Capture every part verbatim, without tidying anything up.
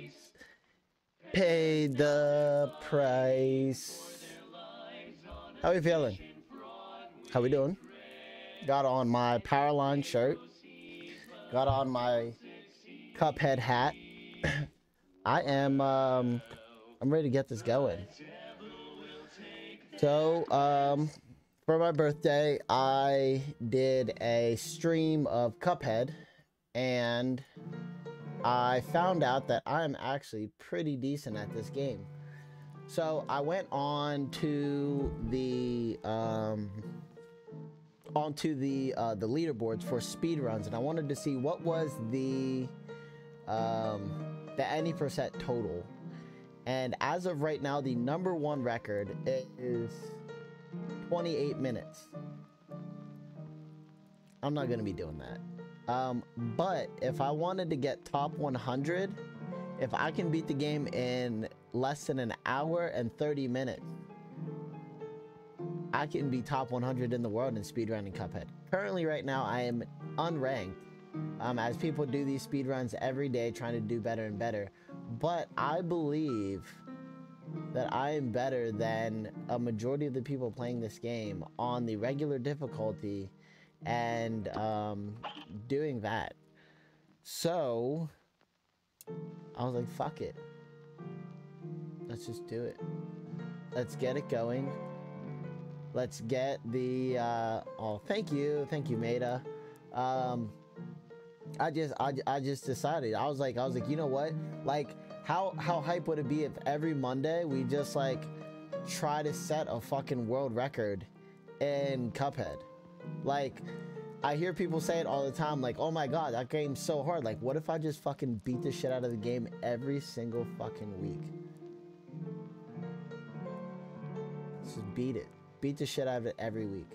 Paid the price. How we feeling? How we doing? Got on my Powerline shirt. Got on my Cuphead hat. I am, um, I'm ready to get this going. So, um, for my birthday, I did a stream of Cuphead, and I found out that I'm actually pretty decent at this game. So I went on to the um, onto the uh, the leaderboards for speedruns, and I wanted to see what was the um, the any percent total. And as of right now, the number one record is twenty-eight minutes. I'm not gonna be doing that. Um, but if I wanted to get top one hundred, if I can beat the game in less than an hour and thirty minutes, I can be top one hundred in the world in speedrunning Cuphead. Currently, right now, I am unranked, um, as people do these speedruns every day trying to do better and better. But I believe that I am better than a majority of the people playing this game on the regular difficulty and um, doing that. So I was like, fuck it. Let's just do it. Let's get it going. Let's get the, uh, oh, thank you. Thank you, Maida. Um, I just, I, I just decided, I was like, I was like, you know what? Like, how, how hype would it be if every Monday we just like try to set a fucking world record in Cuphead? Like, I hear people say it all the time, like, oh my god, that game's so hard. Like, what if I just fucking beat the shit out of the game every single fucking week? Let's just beat it. Beat the shit out of it every week.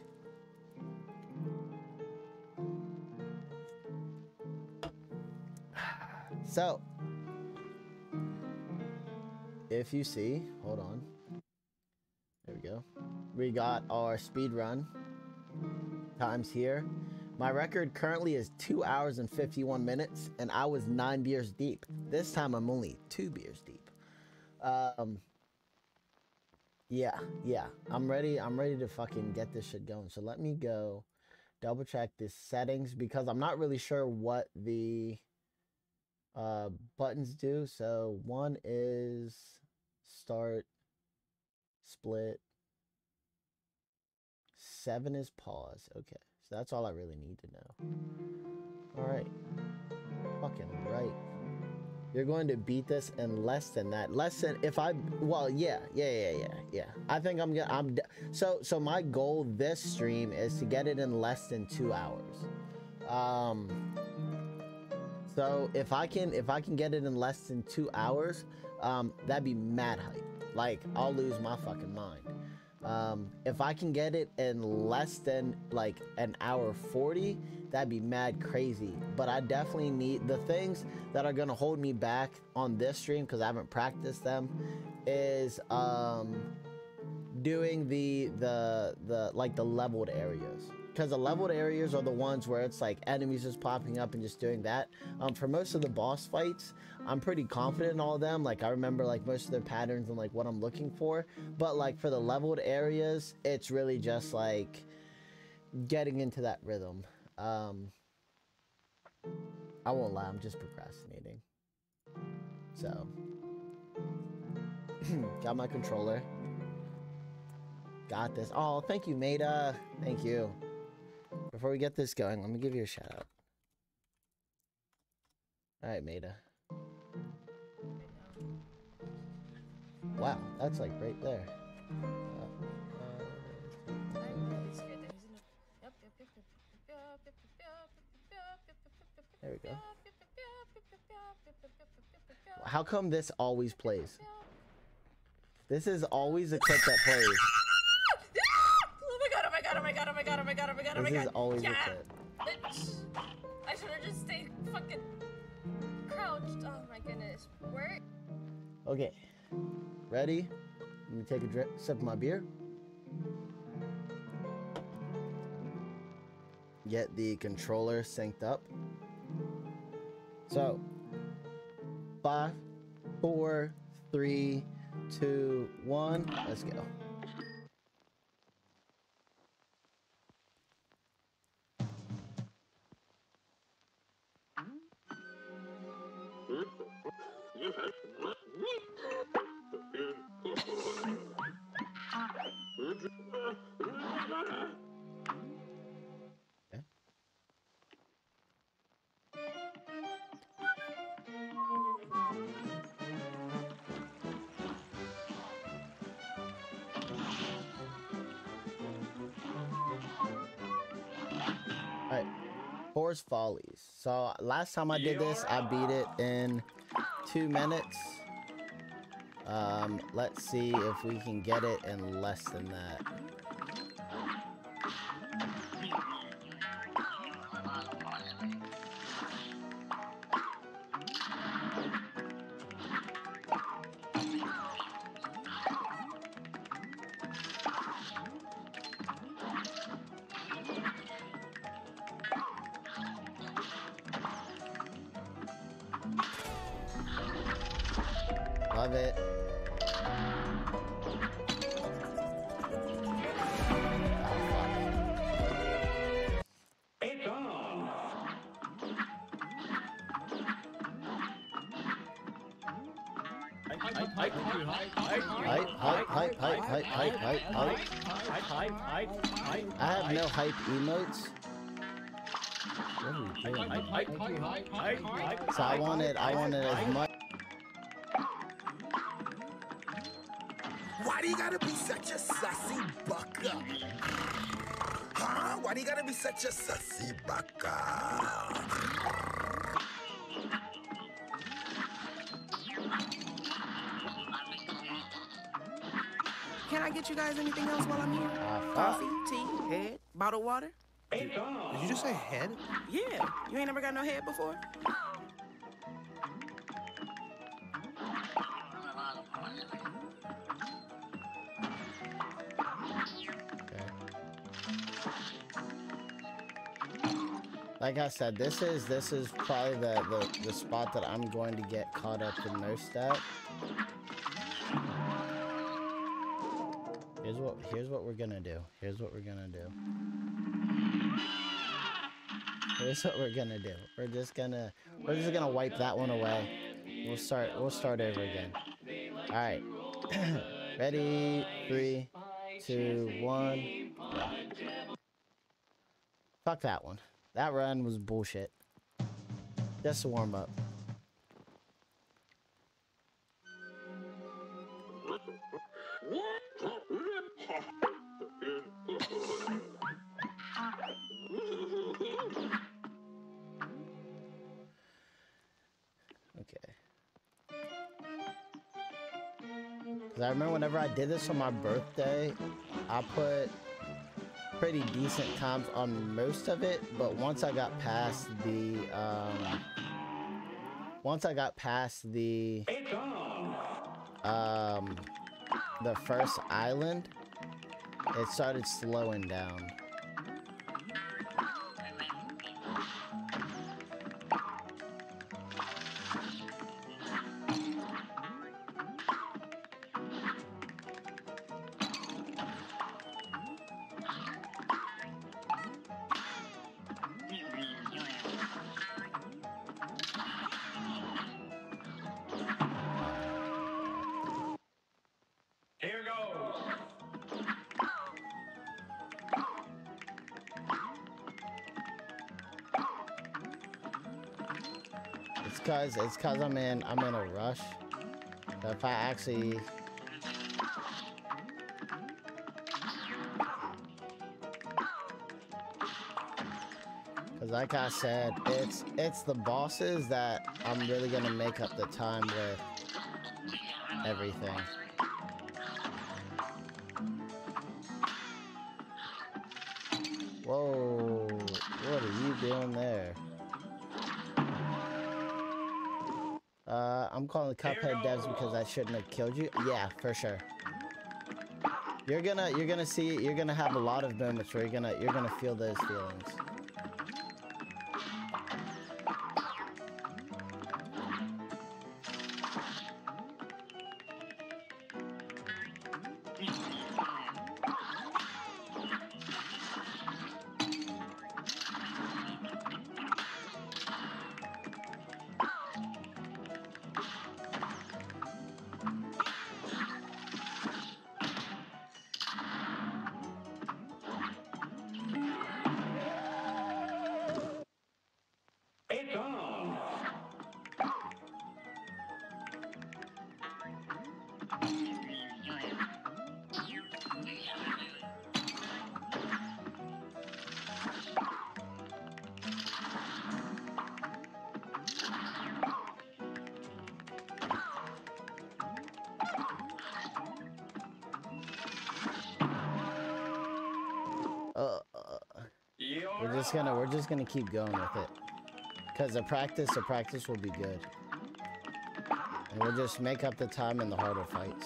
So, if you see, hold on. There we go. We got our speed run times here. My record currently is two hours and fifty-one minutes, and I was nine beers deep. This time I'm only two beers deep. Um, yeah, yeah. I'm ready. I'm ready to fucking get this shit going. So let me go double check the settings because I'm not really sure what the uh, buttons do. So one is start, split. Seven is pause. Okay. So that's all I really need to know. All right. Fucking right. You're going to beat this in less than that. Less than if I, well, yeah, yeah, yeah, yeah, yeah. I think I'm gonna, I'm, so, so my goal this stream is to get it in less than two hours. Um, so if I can, if I can get it in less than two hours, um, that'd be mad hype. Like, I'll lose my fucking mind. Um, if I can get it in less than like an hour forty, that'd be mad crazy. But I definitely need the things that are gonna hold me back on this stream because I haven't practiced them is um, doing the the the like the leveled areas, because the leveled areas are the ones where it's like enemies just popping up and just doing that. Um, for most of the boss fights, I'm pretty confident in all of them. Like, I remember like most of their patterns and like what I'm looking for. But like for the leveled areas, it's really just like getting into that rhythm. Um, I won't lie, I'm just procrastinating. So, got my controller. Got this. Oh, thank you, Maida. Thank you. Before we get this going, let me give you a shout out. All right, Maida. Wow, that's like right there. Uh, uh, there we go. How come this always plays? This is always a clip that plays. Oh my god, oh my god, oh my god, oh my god, oh my god, oh my god, oh my god. This is always yeah. a clip. I should have just stayed fucking crouched. Oh my goodness. Where? Okay. Ready? Let me take a drip, sip of my beer. Get the controller synced up. So, five, Four, three, two, one. Let's go. Alright, Forest Follies. So last time I did this, I beat it in two minutes. Um, let's see if we can get it in less than that. Love it. It's on. Hype, hype, hype, hype, Hype, hype, hype, hype, hype, hype, hype, hype. hype, hype, hype. I have no hype emotes. What are we doing? Hype, hype, hype, hype, hype. So I wanted, I wanted as much. Why do you gotta be such a sassy bucka? Huh? Why do you gotta be such a sassy bucka? Can I get you guys anything else while I'm here? Ah, fuck. Coffee, tea, head, bottled water? It's on. Did you just say head? Yeah. You ain't never got no head before? Like I said, this is this is probably the, the, the spot that I'm going to get caught up the most at. Here's what here's what we're gonna do. Here's what we're gonna do. Here's what we're gonna do. We're just gonna we're just gonna wipe that one away. We'll start we'll start over again. Alright. Ready? Three, two, one. Go. Fuck that one. That run was bullshit. Just a warm up. Okay. Cause I remember whenever I did this on my birthday, I put pretty decent times on most of it, but once I got past the um once I got past the It's on. um the first island, it started slowing down. Here goes. It's cause it's cause I'm in I'm in a rush. So if I actually Cause like I said, it's it's the bosses that I'm really gonna make up the time with everything. Whoa, what are you doing there? Uh, I'm calling the Cuphead devs because I shouldn't have killed you. Yeah, for sure. You're gonna, you're gonna see, you're gonna have a lot of moments where you're gonna, you're gonna feel those feelings. We're just gonna we're just gonna keep going with it. Cause the practice, the practice will be good. And we'll just make up the time in the harder fights.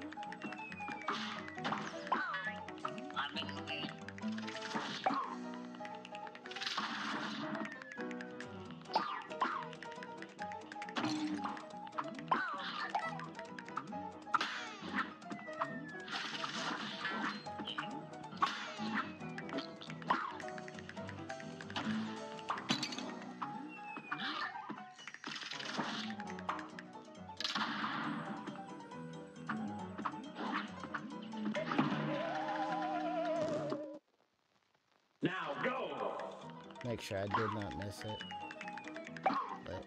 Now go. Make sure I did not miss it. But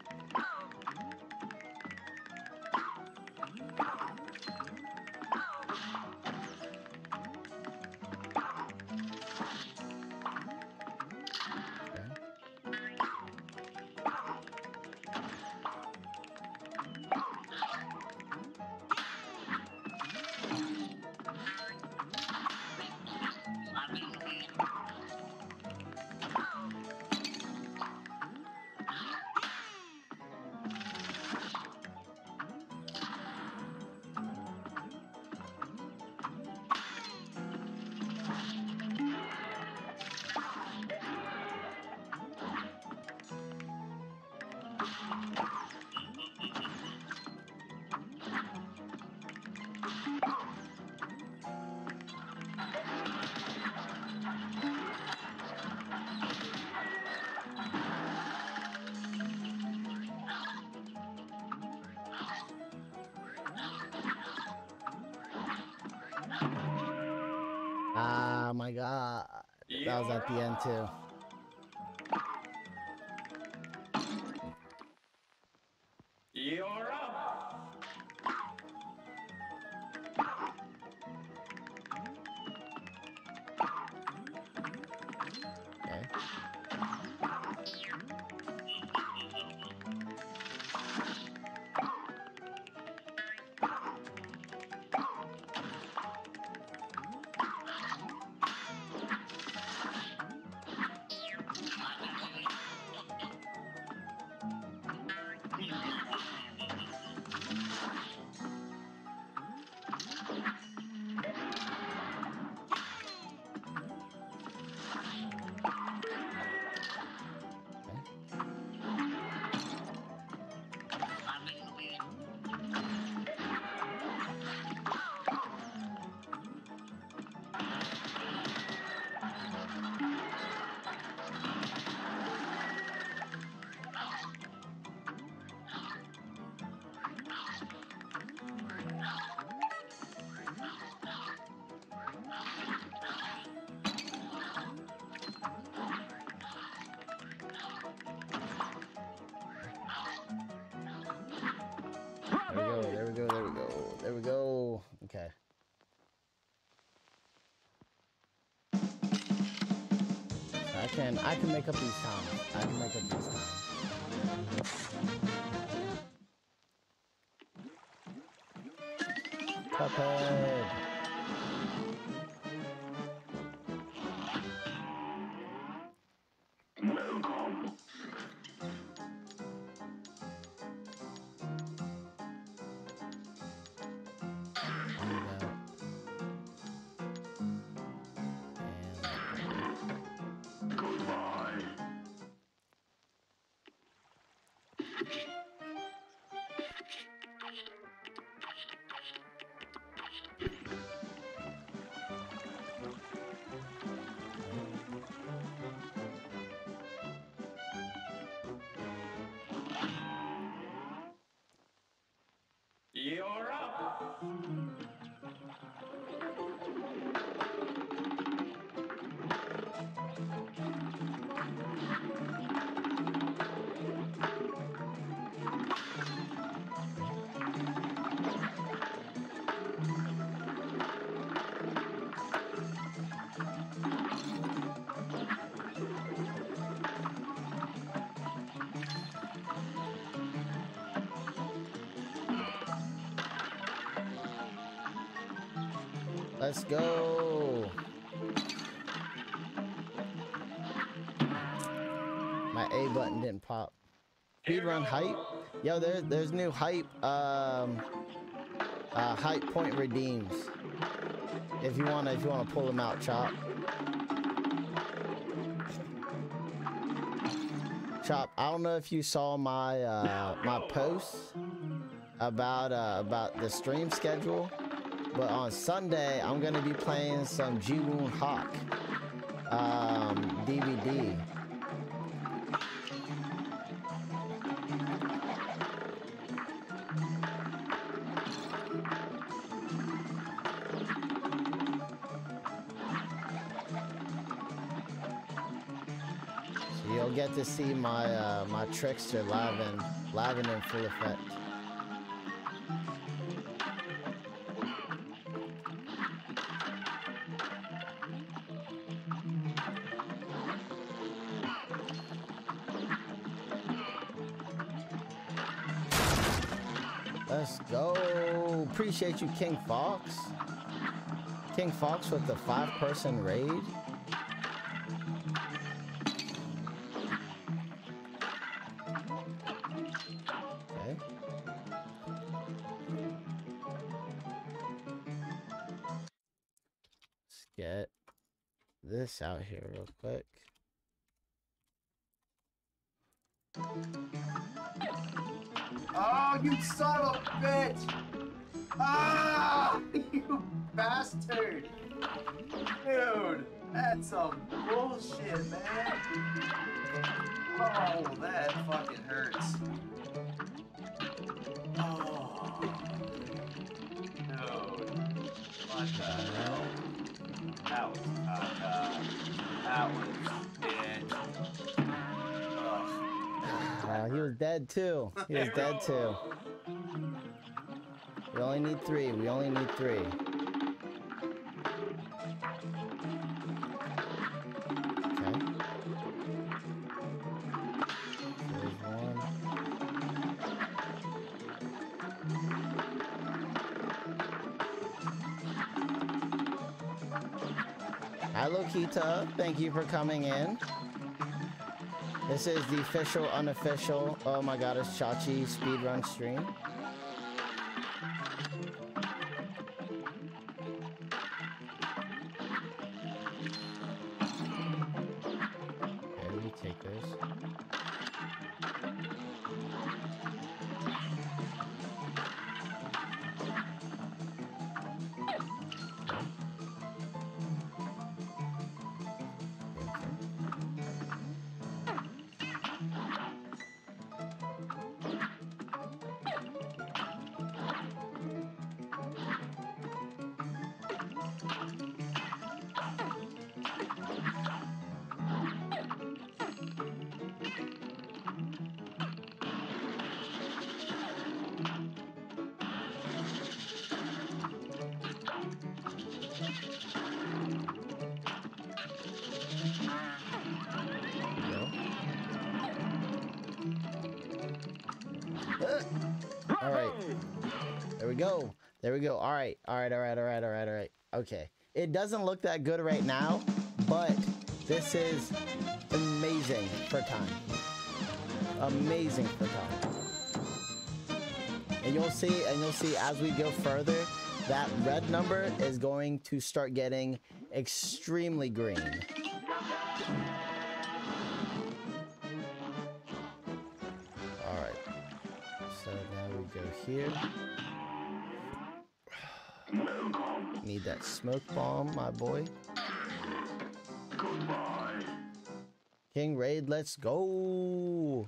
ah, my God, that was at the end too. You're up. Okay. There we go, there we go, there we go, there we go. Okay. I can, I can make up these times. I can make up these times. Cuphead. You're up. Let's go. A button didn't pop. Speedrun hype? Yo, there's there's new hype. Um, uh, hype point redeems. If you wanna, if you wanna pull them out, Chop. Chop. I don't know if you saw my uh, my post about uh, about the stream schedule, but on Sunday I'm gonna be playing some Ji-Woon Hawk um, D V D. So you'll get to see my uh, my trickster live in live and in full effect. Let's go. Appreciate you, King Fox. King Fox with the five-person raid. Okay. Let's get this out here real quick. Oh, you son of a bitch! Ah, you bastard! Dude, that's some bullshit, man. Oh, that fucking hurts. Oh, dude. What the hell? That was uh, that was it. Uh, he was dead too. He was dead too. We only need three. We only need three. Okay. There's one. Hi, Lokita. Thank you for coming in. This is the official, unofficial, oh my god, it's Chachi speedrun stream. Okay, let me take this. All right. There we go. There we go. All right. All right. All right. All right. All right. All right. Okay. It doesn't look that good right now, but this is amazing for time. Amazing for time. And you'll see, and you'll see as we go further, that red number is going to start getting extremely green. All right. So now we go here. Need that smoke bomb, my boy. King Raid, let's go.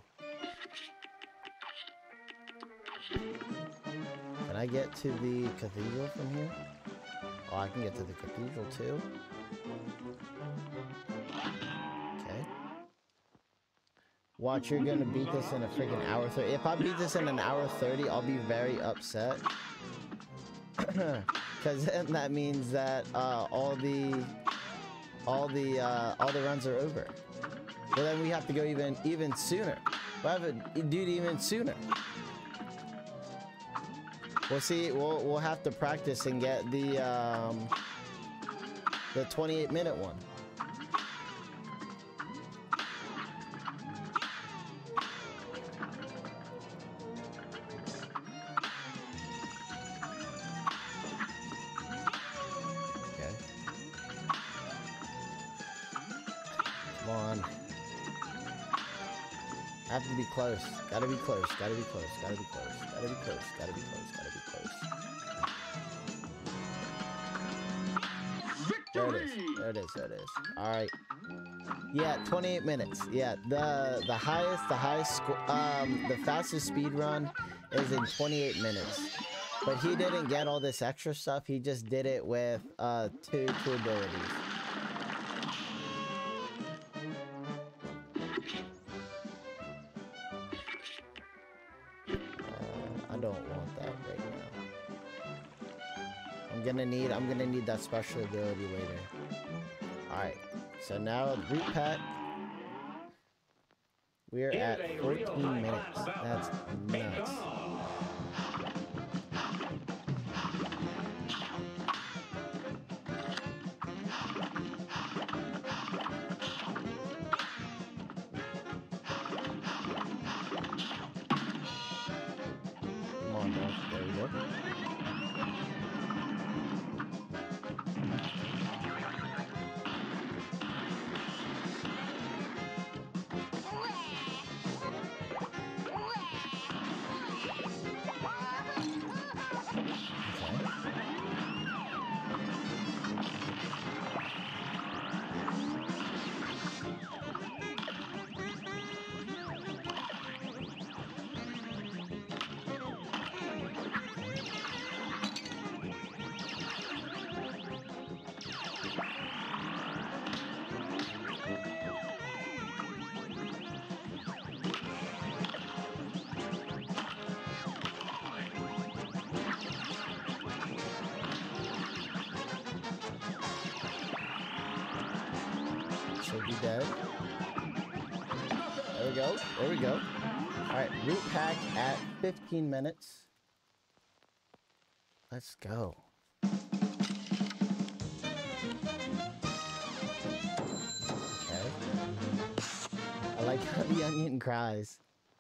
Can I get to the cathedral from here? Oh, I can get to the cathedral too. Okay. Watch, you're gonna beat this in a freaking hour thirty. If I beat this in an hour thirty, I'll be very upset. Because then that means that uh, all the all the uh, all the runs are over. But then we have to go even even sooner. We'll have to do it even sooner. We'll see. We'll we'll have to practice and get the um, the twenty-eight minute one. Come on. Have to be close. Gotta be close. Gotta be close. Gotta be close. Gotta be close. Gotta be close. Gotta be close. There it is. There it is. There it is. All right. Yeah, twenty-eight minutes. Yeah, the the highest, the highest, um, the fastest speed run is in twenty-eight minutes. But he didn't get all this extra stuff. He just did it with uh two two abilities. I don't want that right now. I'm gonna need I'm gonna need that special ability later. Alright, so now root pack. We're at fourteen minutes. That's nuts. Come on, bro. There we go. Should be dead. There we go. There we go. Alright, root pack at fifteen minutes. Let's go. Okay. I like how the onion cries.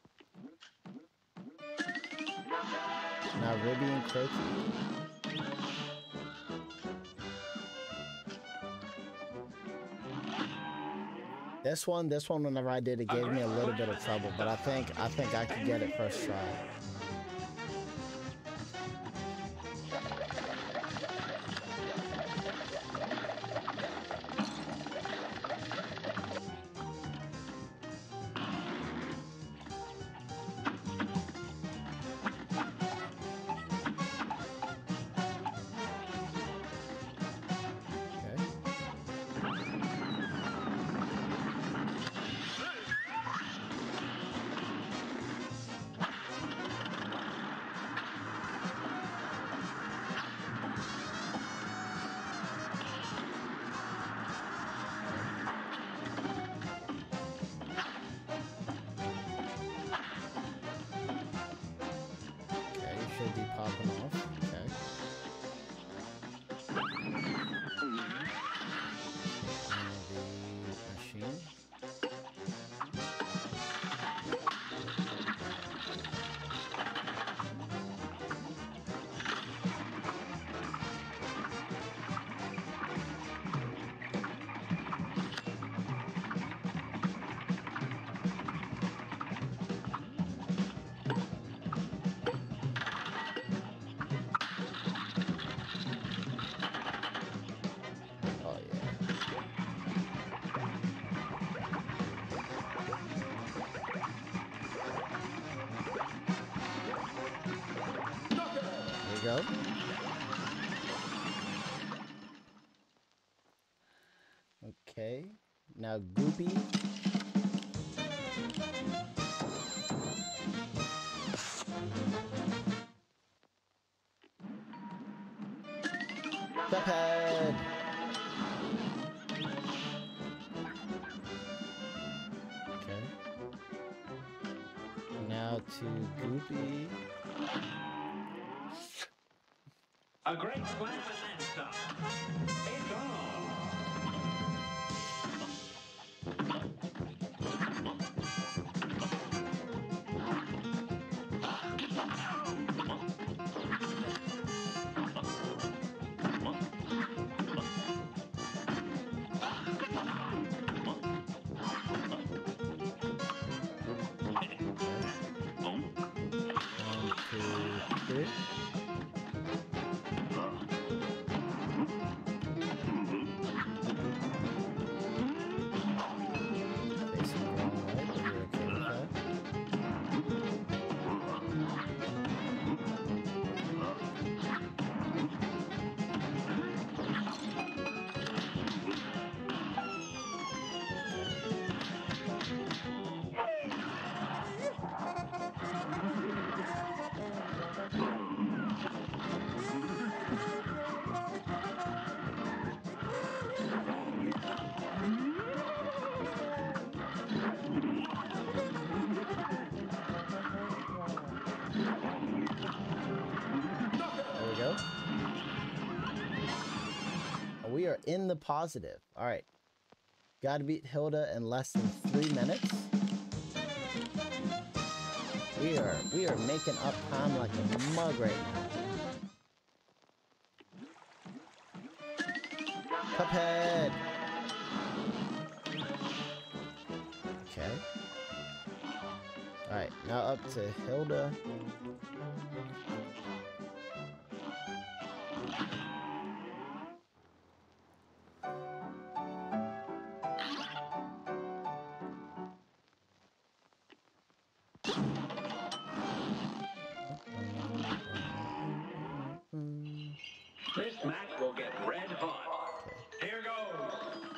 Now Ribby and Croaky. This one, this one, whenever I did it, gave me a little bit of trouble, but I think, I think I could get it first try. Should be popping off. Okay. The machine. Go. Okay, now Goopy. Cuphead. Okay. Now to Goopy. A great slam and then some. It's on. are in the positive. All right. Got to beat Hilda in less than three minutes. We are we are making up time like a mug right now. Cuphead. Okay. All right, now up to Hilda. This match will get red hot. Here goes.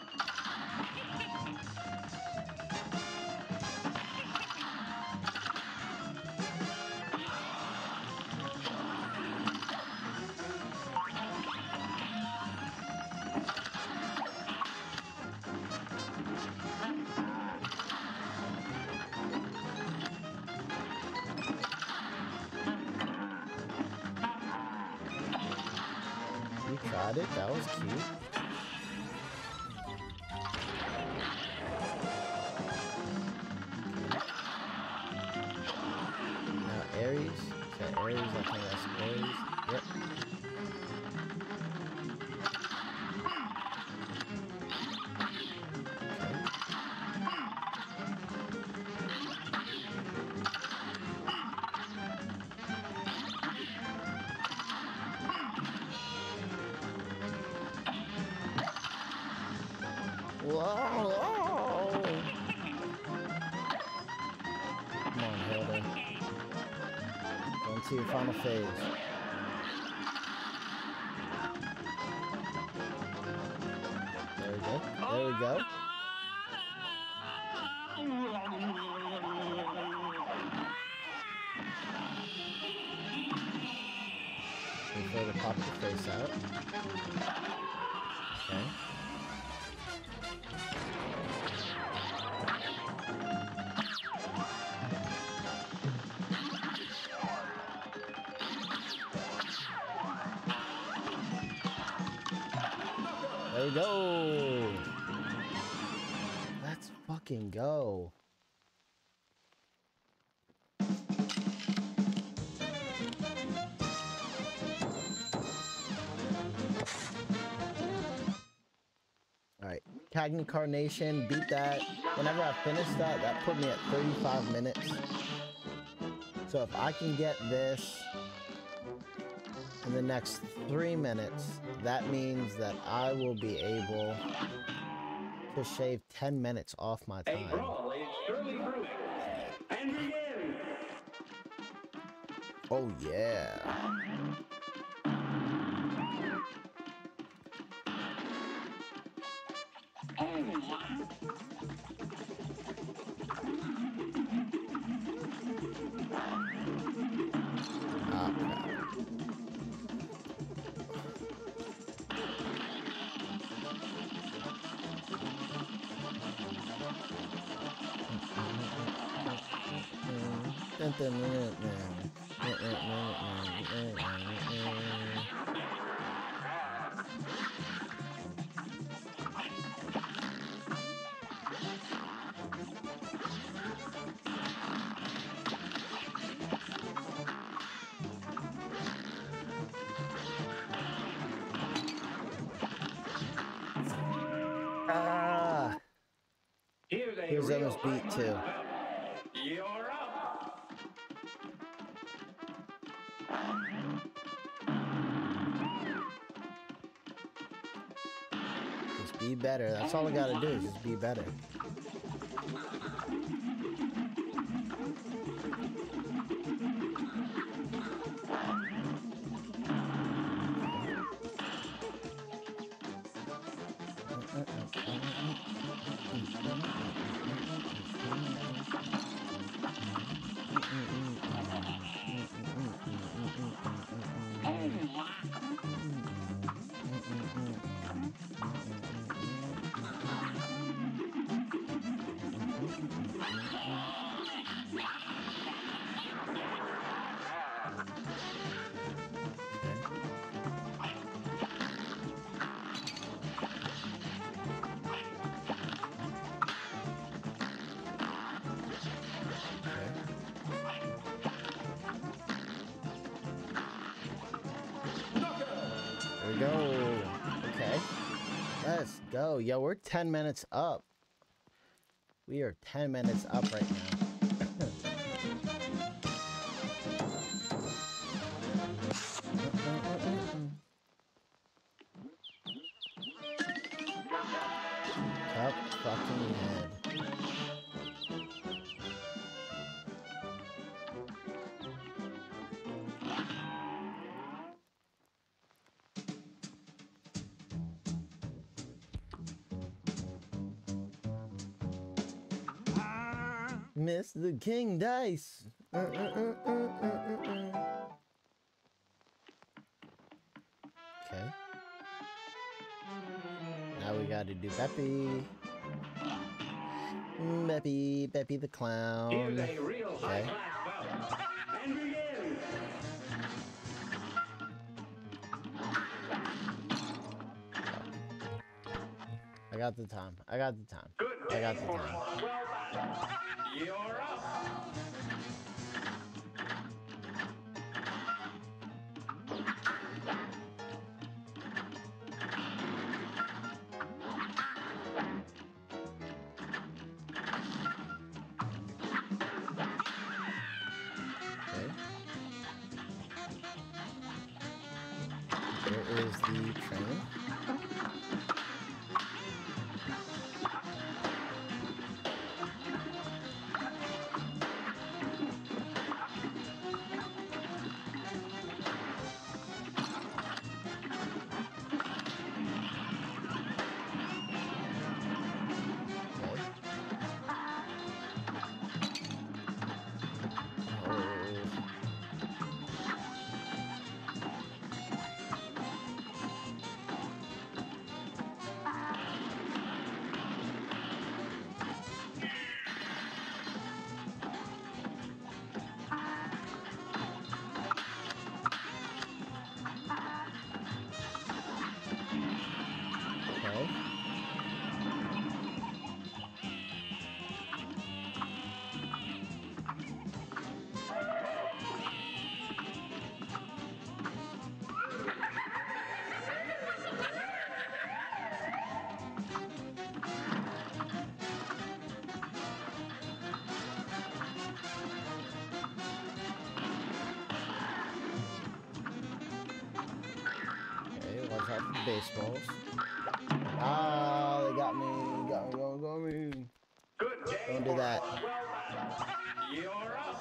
You tried it, that was cute. Now Aries. Is that Aries? I think that's Aries. Yep. Whoa! Come on, Hilda. Going to your final phase. There we go. There we go. Before to pop the face out. Okay. There we go. Let's fucking go. Alright. Cagney Carnation, beat that. Whenever I finished that, that put me at thirty-five minutes. So if I can get this in the next three minutes, that means that I will be able to shave ten minutes off my A time. brawl is surely brewing. And begin. Oh yeah. Ah, crap. Ah, Here's a here's real Emma's beat too. You're up. Just be better. That's all I gotta do is just be better. we go. Okay. Let's go. Yo, we're ten minutes up. We are ten minutes up right now. Cup fucking head. Mister King Dice. Uh, uh, uh, uh, uh, uh. Okay. Now we gotta do Beppy. Beppy, Beppy the clown. Here's a real Okay. high-class bout. And begin. I got the time. I got the time. Good I day got the for time. a swell battle. You're up. Okay. Here is the train. Okay. Oh. Okay. Okay, watch out for the baseballs. Ah, they got me, got me, got me, got me. Good day Don't do for that. a swell battle. You're up.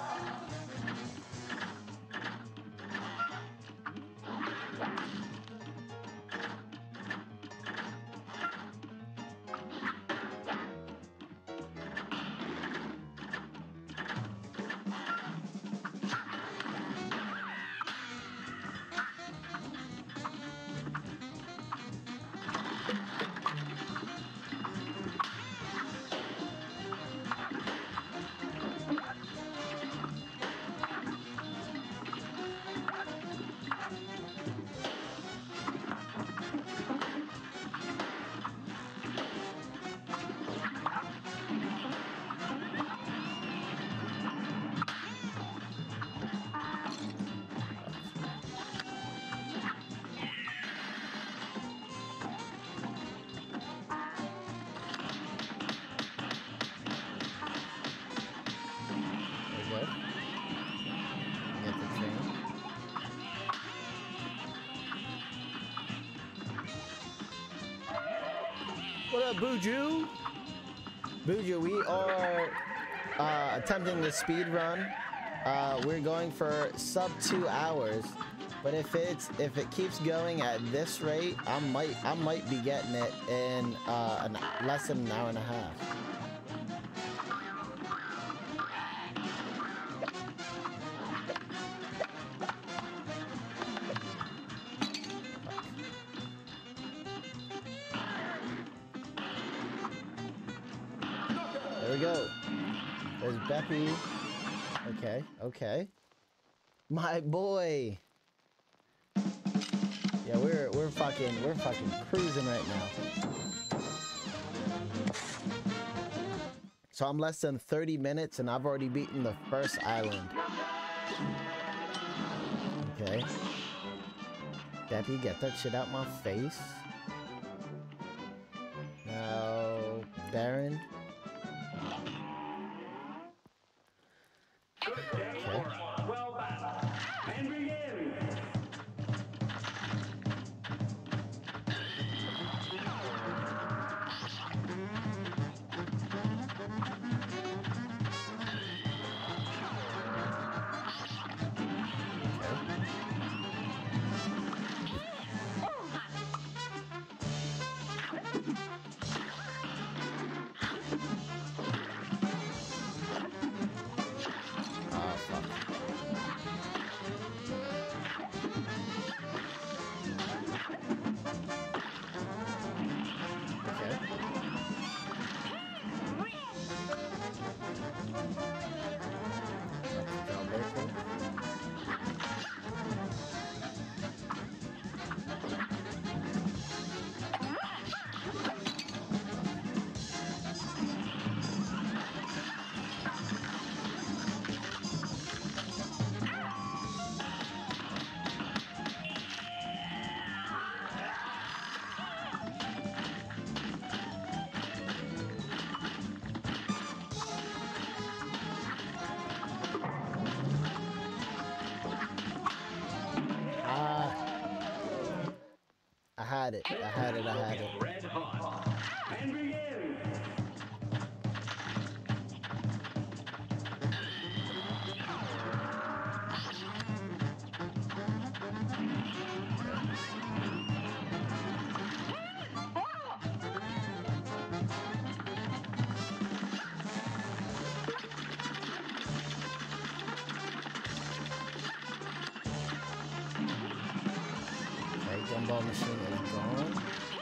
There we go. Get the train. What up, Buju? Buju, we are uh, attempting the speed run. Uh, we're going for sub two hours, but if it's if it keeps going at this rate, I might I might be getting it in uh, an, less than an hour and a half. There we go. There's Beppy. Okay, okay. My boy. Yeah, we're we're fucking we're fucking cruising right now. So I'm less than thirty minutes and I've already beaten the first island. Okay. Debbie, get that shit out my face. No, Baron. Okay. Well battled. And begin. Oh, fuck. Okay. Jawbreaker. Ah. I had it. I had it. I had it. Red hot. And begin. Okay, gumball machine is gone.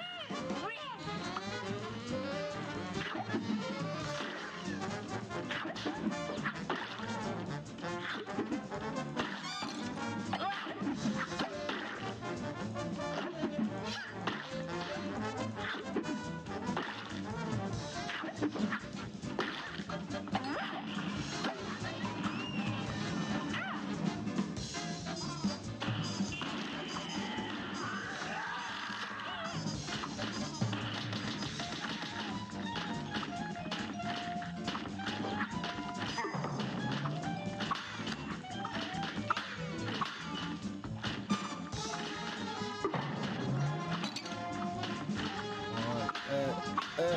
Uh, uh.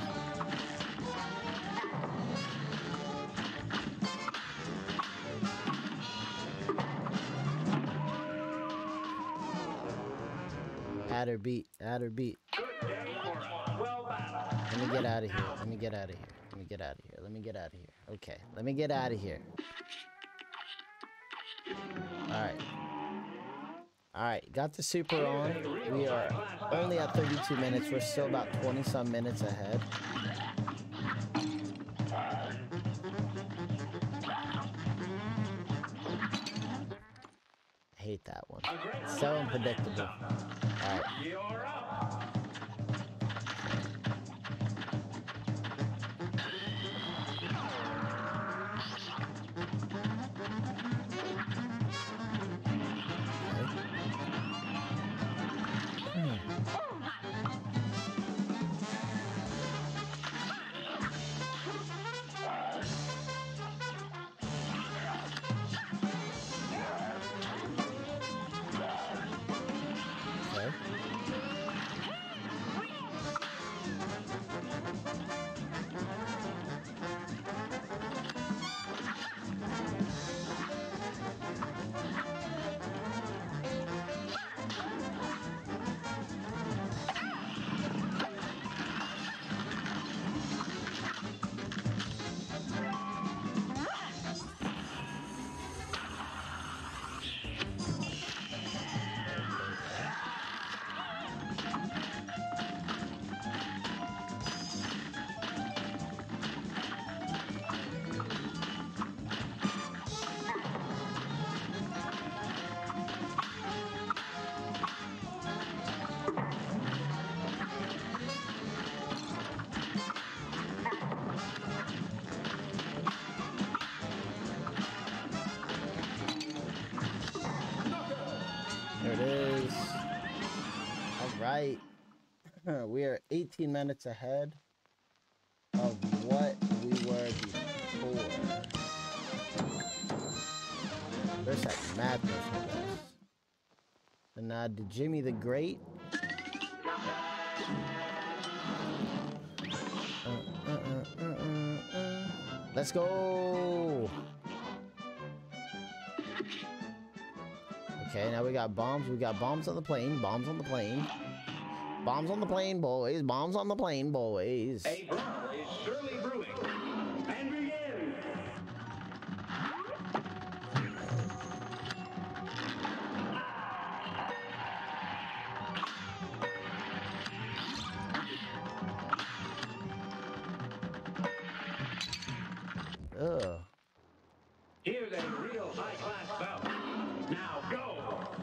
Add or beat, add or beat. Good day for a well battled. Let me get out of here. Let me get out of here. Let me get out of here. Let me get out of here. Okay, let me get out of here. Alright. Alright, got the super on. We are only at thirty-two minutes. We're still about twenty some minutes ahead. I hate that one. So unpredictable. Alright. You're up. Okay. We are eighteen minutes ahead of what we were before. There's that madness with us. And uh, did Jimmy the Great? Uh, uh, uh, uh, uh, uh. Let's go! Okay, now we got bombs. We got bombs on the plane. Bombs on the plane. Bombs on the plane, boys. Bombs on the plane, boys. A brawl is surely brewing. And begin! Ugh. Here's a real high-class bout. Now go!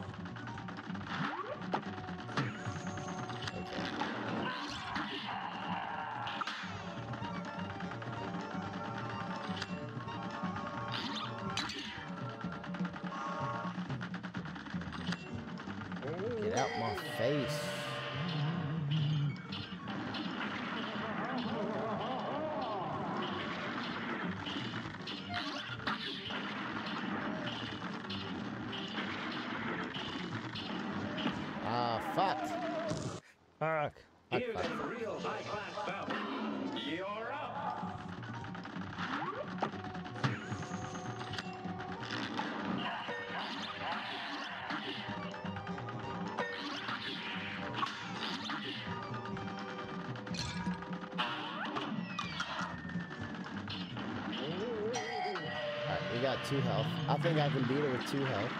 Get out my face. Ah, fuck. Fuck. Fuck, Here's fuck. a real high-class bout. You're up! Alright, we got two health. I think I can beat it with two health.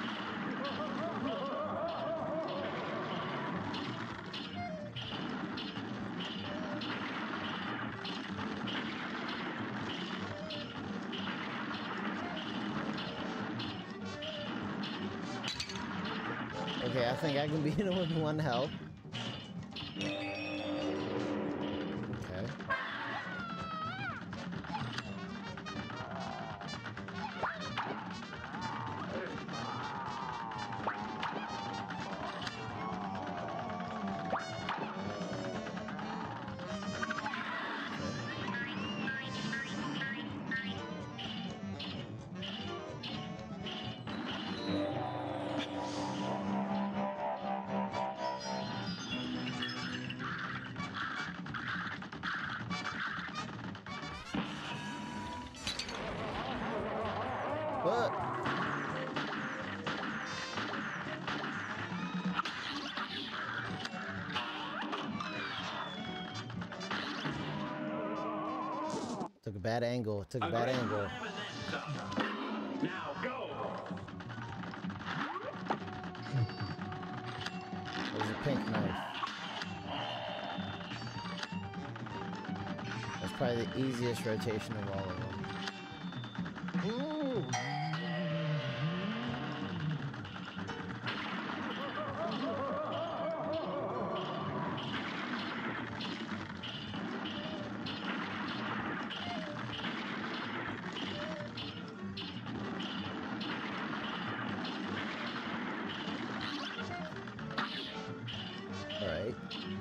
Okay, I think I can beat it with one health. Okay. What? Took a bad angle. Took a bad grand angle. slam and then some. Now go! There's a pink knife. That's probably the easiest rotation of all of them. Ooh. All right.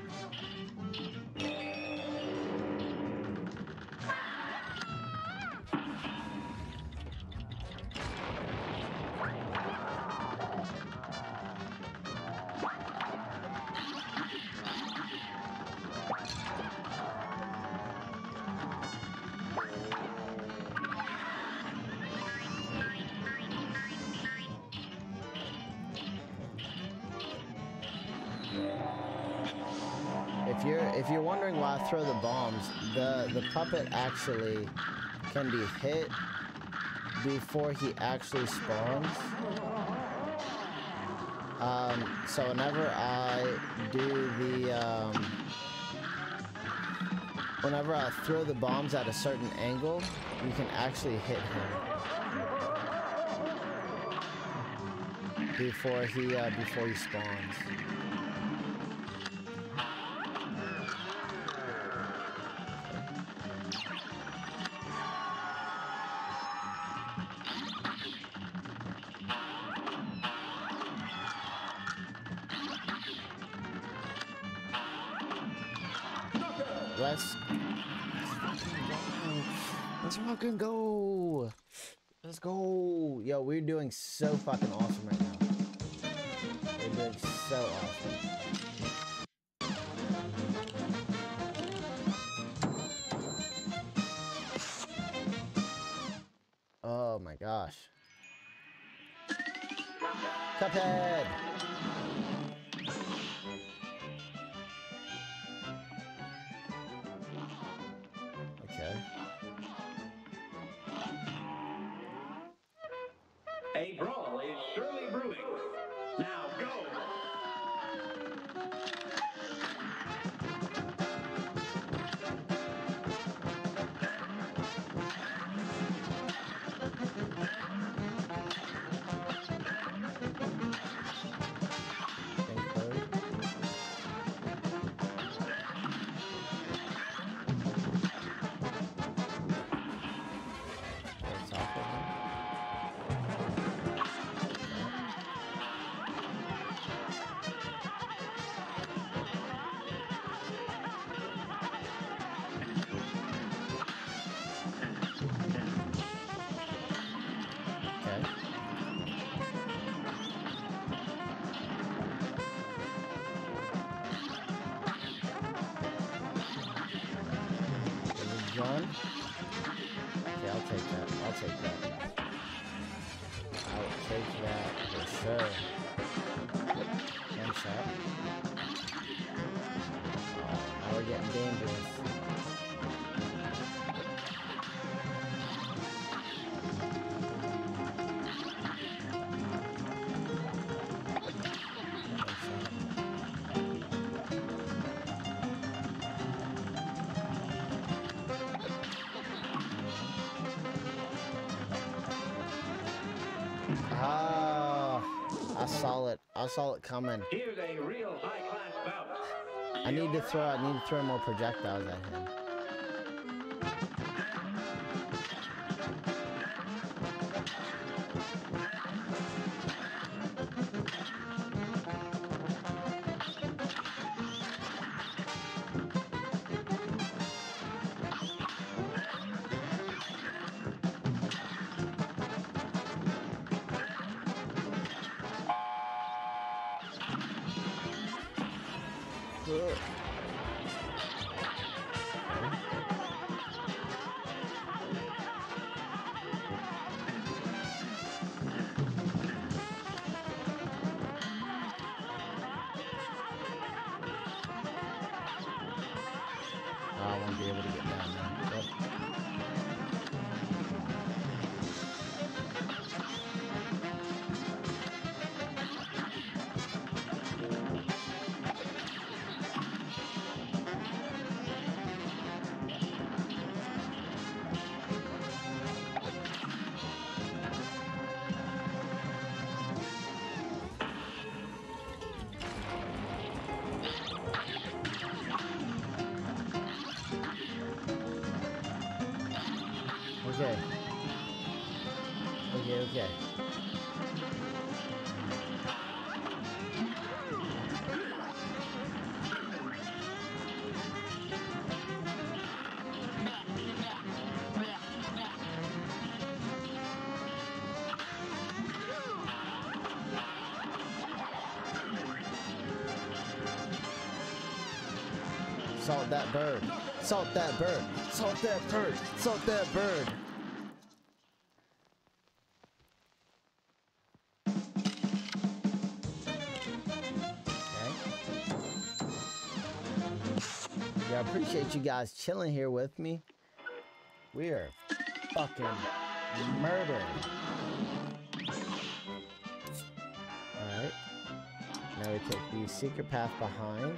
If you're if you're wondering why I throw the bombs, the the puppet actually can be hit before he actually spawns. Um, so whenever I do the um, whenever I throw the bombs at a certain angle, you can actually hit him before he uh, before he spawns. Let's let's fucking go. Let's go. Yo, we're doing so fucking awesome right now. We're doing so awesome. Oh my gosh. Cuphead. Okay. A brawl is surely brewing. Now go! Pink bird. Let's talk with him. Okay. Is it John? Okay, I'll take that. I'll take that. I'll take that for sure. One shot. Oh, now we're getting dangerous. Ah, I saw it. I saw it coming. Here's a real high-class bout. I need to throw. I need to throw more projectiles at him. Ugh. Oh, I won't be able to get down there. Yep. Okay. Okay, okay. Salt that bird. Salt that bird. Salt that bird. Salt that bird. Yeah, I appreciate you guys chilling here with me. We are fucking murdering. Alright. Now we take the secret path behind.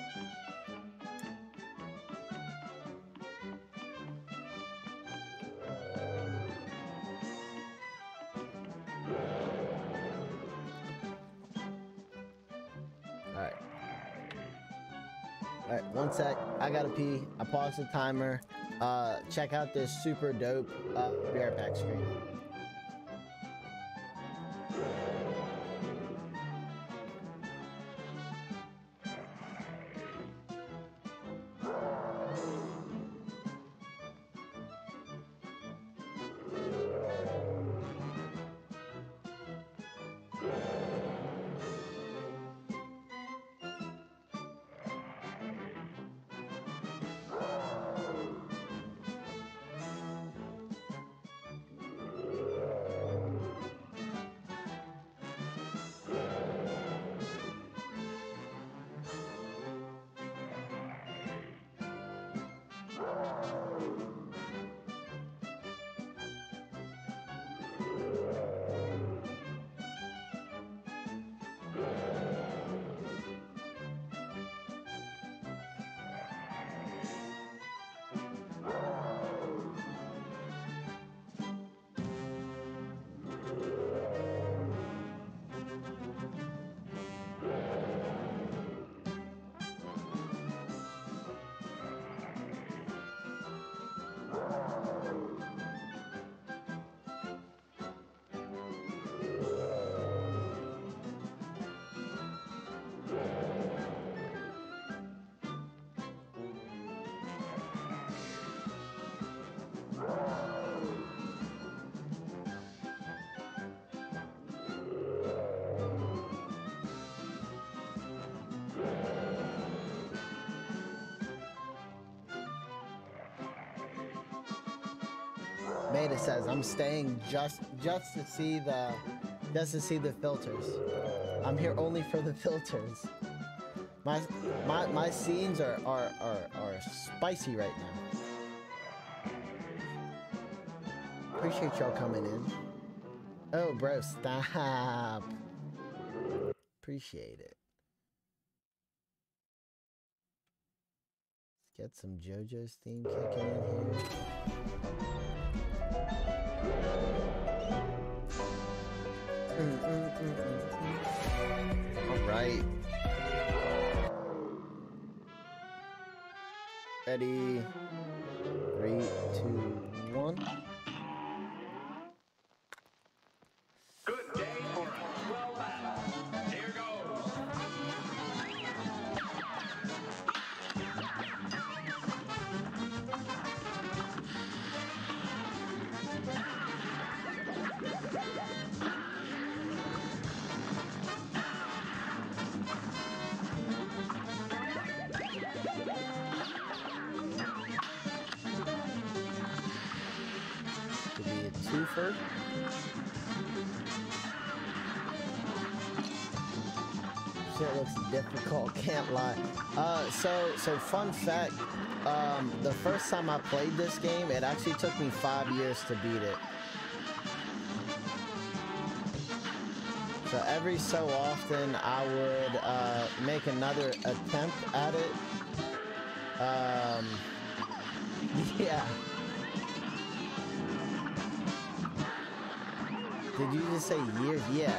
Alright. Alright, one sec. I gotta pee. I paused the timer. Uh, check out this super dope uh, bear pack screen. Maida says, I'm staying just just to see the just to see the filters. I'm here only for the filters. My my my scenes are are are, are spicy right now. Appreciate y'all coming in. Oh, bro, stop. Appreciate it. Let's get some JoJo's theme kicking in here. Mm, mm, mm, mm, mm. All right. Ready? Three, two, one. Good day for a swell battle. Here goes. Could be a twofer. Shit looks difficult, can't lie. Uh, so, so fun fact, um, the first time I played this game, it actually took me five years to beat it. So every so often, I would uh, make another attempt at it. Um, yeah. Did you just say years? Yeah.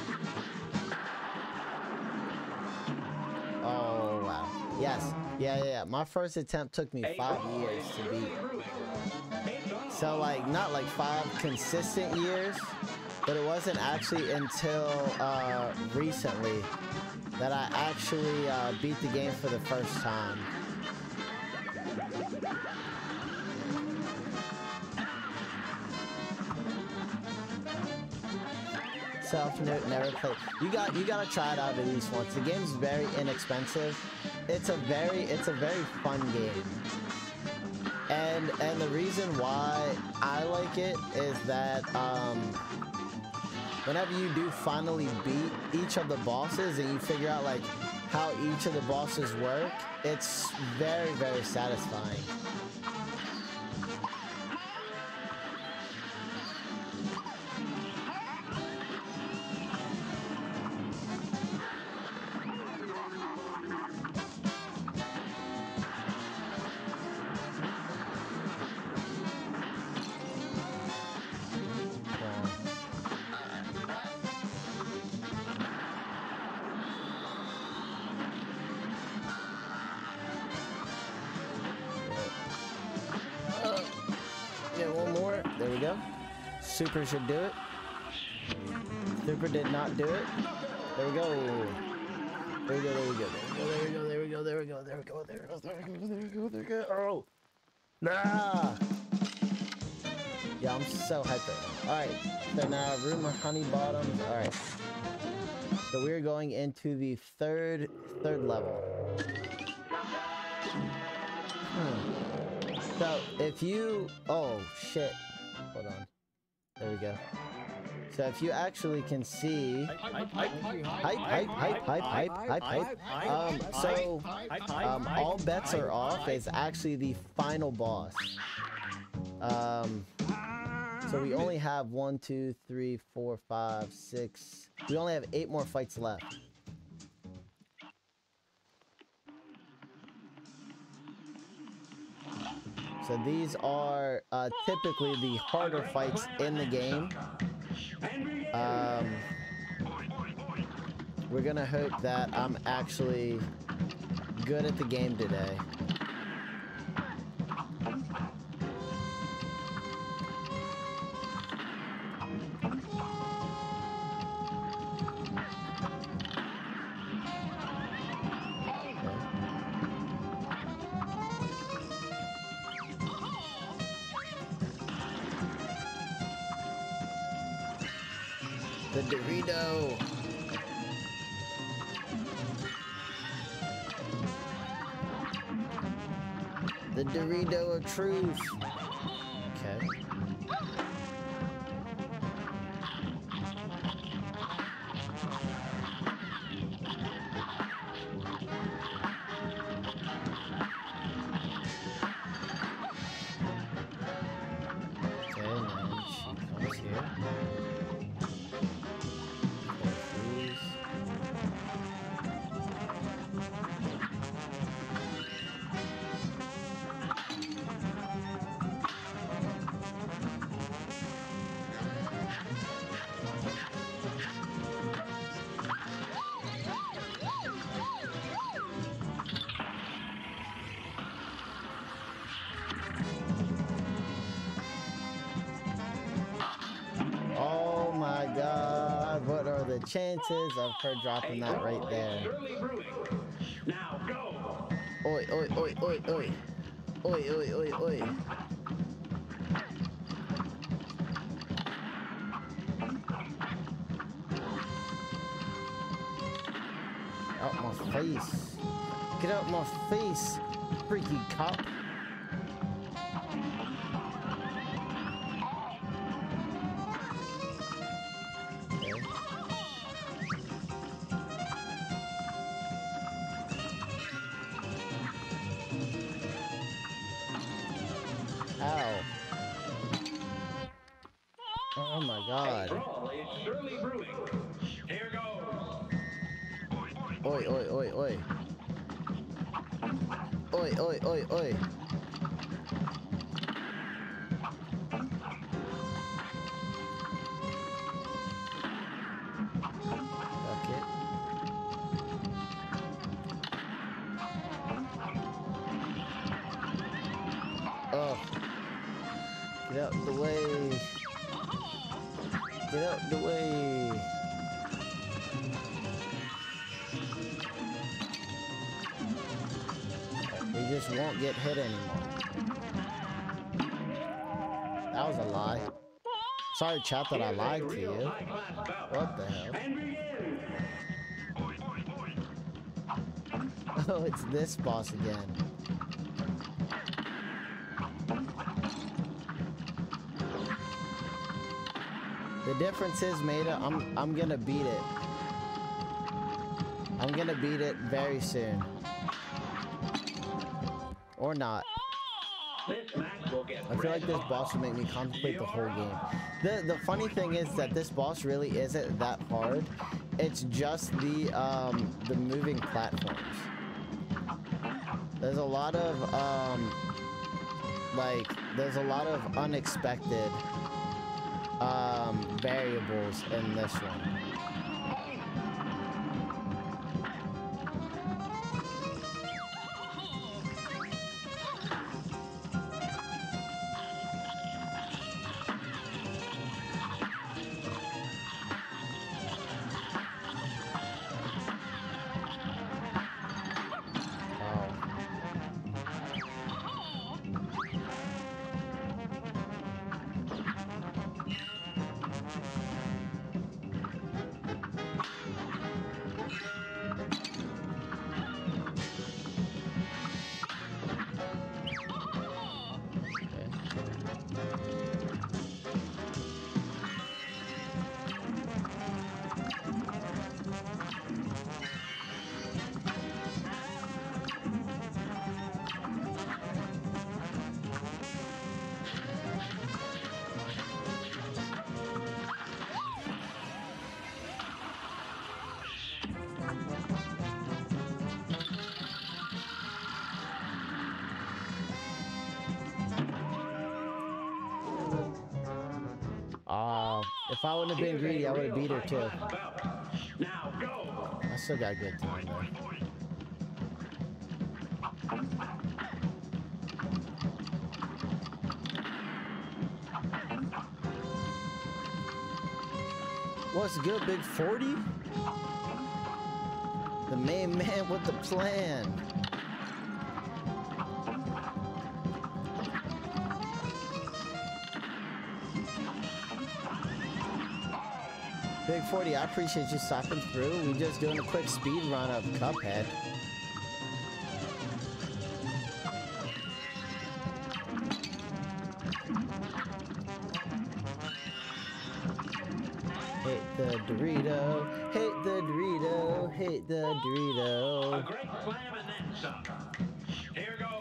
Oh, wow. Yes. Yeah, yeah, yeah. My first attempt took me five years to beat. So, like, not like five consistent years, but it wasn't actually until uh, recently that I actually uh, beat the game for the first time. Self note, never played. You got you gotta try it out at least once. The game's very inexpensive. It's a very it's a very fun game. And and the reason why I like it is that um whenever you do finally beat each of the bosses and you figure out like how each of the bosses work, it's very, very satisfying. Super should do it. Super did not do it. There we go. There we go, there we go, there we go, there we go, there we go, there we go, there we go, there we go, there we go, there we go. Oh! Nah! Yeah, I'm so hyped right now. Alright, so now room of honey bottoms. Alright. So we're going into the third, third level. Hmm. So if you, oh shit. Hold on. There we go. So if you actually can see, hype, hype, hype, hype, hype, hype, hype. Um, so um, all bets are off is actually the final boss. Um, so we only have one, two, three, four, five, six. We only have eight more fights left. So these are uh, typically the harder fights in the game. Um, we're gonna hope that I'm actually good at the game today. The Dorito. The Dorito of truth. Okay. the chances of her dropping that right there? Surely brewing. Now go. Oi, oi, oi, oi, oi. Oi, oi, oi, oi. Out my face. Get out my face, freaky cop. Okay. Ow. Oh my god. Brawl is surely brewing. Here goes. Oi, oi, oi, oi. Oi, oi, oi, oi. Okay. Oh. Get out the way. Get out the way. They just won't get hit anymore. That was a lie. Sorry, chat, that I lied to you. What the hell? And begin. Oh, it's this boss again. The difference is, Maida, I'm I'm gonna beat it. I'm gonna beat it very soon. Or not. This match will get I feel like this boss will make me contemplate the whole game. The the funny thing is that this boss really isn't that hard. It's just the um the moving platforms. There's a lot of um like there's a lot of unexpected um variables in this one. Uh, if I wouldn't have been greedy, I would have beat her too. Now go. I still got good time though. What's good, Big forty? The main man with the plan. Big forty, I appreciate you stopping through. We just doing a quick speed run of Cuphead. Hate the Dorito, hate the Dorito, hate the A Dorito. great slam and then some. Here goes.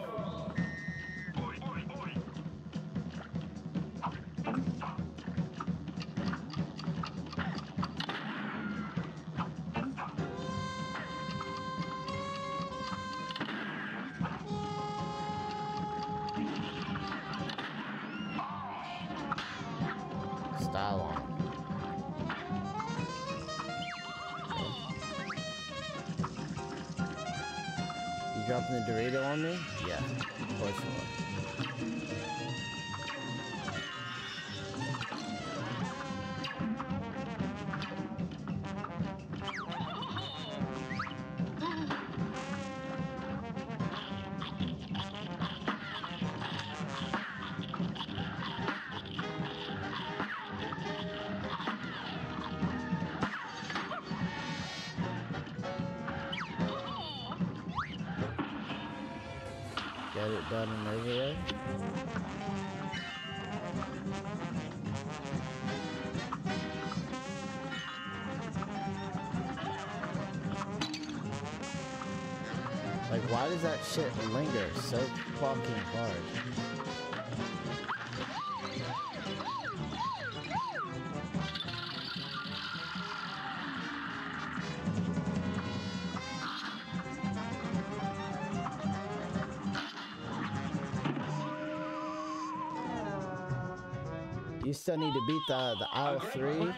Style on. You dropping the Dorito on me? Yeah, of course you are. Get it done and over with. Like, why does that shit linger so fucking hard? You still need to beat the the aisle three.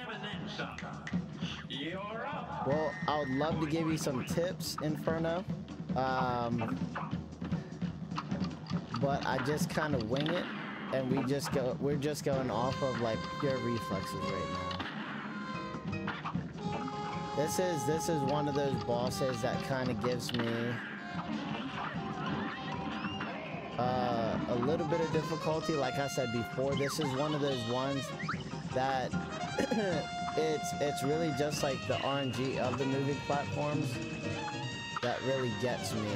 Well, I would love to give you some tips, Inferno. Um, but I just kind of wing it, and we just go. We're just going off of like pure reflexes right now. This is this is one of those bosses that kind of gives me uh, a little bit of difficulty. Like I said before, this is one of those ones that it's it's really just like the R N G of the moving platforms that really gets me.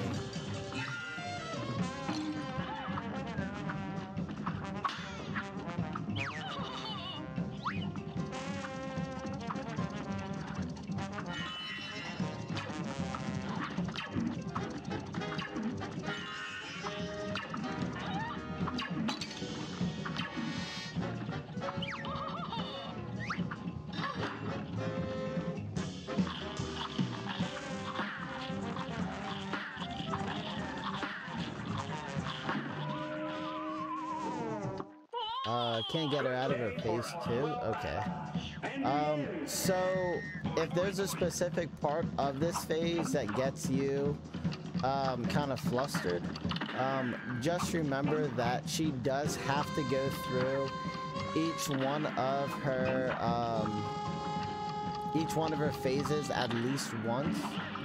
Uh, can't get her out of her face too? Okay. Um, so if there's a specific part of this phase that gets you um, kind of flustered, um, just remember that she does have to go through each one of her um, each one of her phases at least once.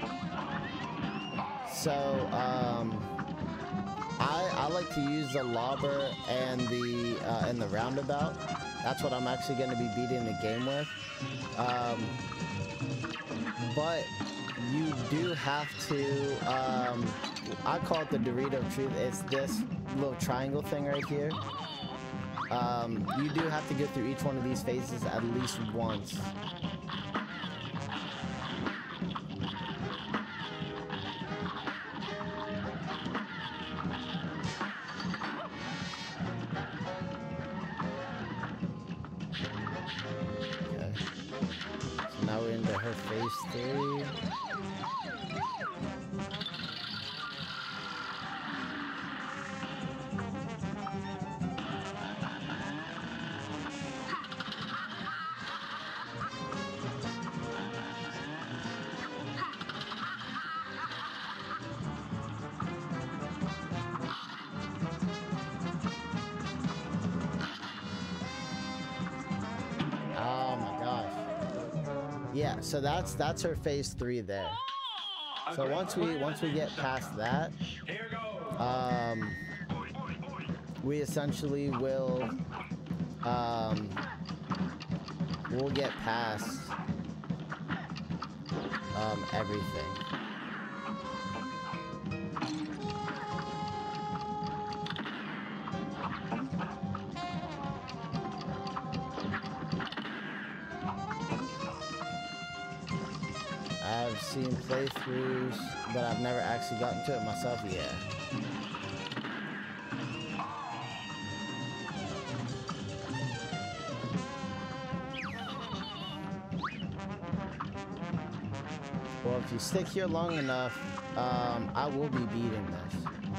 So um, I, I like to use the lobber and the uh, and the roundabout. That's what I'm actually going to be beating the game with. Um, but you do have to, um, I call it the Dorito of Truth. It's this little triangle thing right here. Um, you do have to go through each one of these phases at least once. Three. Oh my gosh. Yeah, so that's that's her phase three there. So once we once we get past that, um, we essentially will um, we'll get past um, everything. I've seen playthroughs, but I've never actually gotten to it myself. Yeah. Well, if you stick here long enough, um, I will be beating this.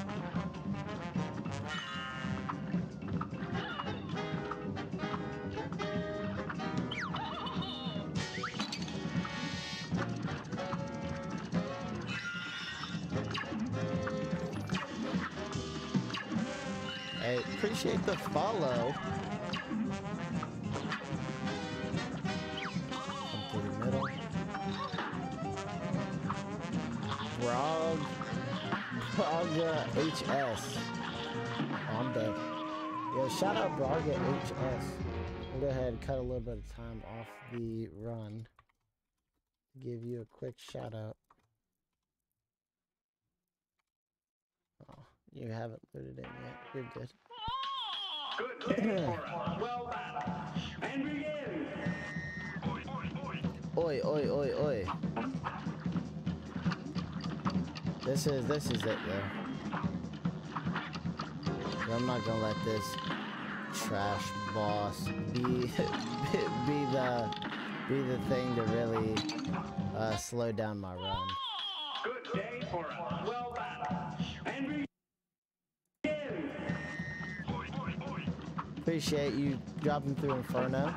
I appreciate the follow. Come through the middle. Brog. Braga H S. Oh, I'm dead. Yeah, shout out Braga H S. We'll go ahead and cut a little bit of time off the run. Give you a quick shout out. Oh, You haven't loaded in yet. You're good. Good day for a swell battle. And begin. Oi, oi, oi, oi. This is this is it though. I'm not gonna let this trash boss be be the be the thing to really uh, slow down my run. Good day for a swell battle. And begin. Appreciate you dropping through Inferno.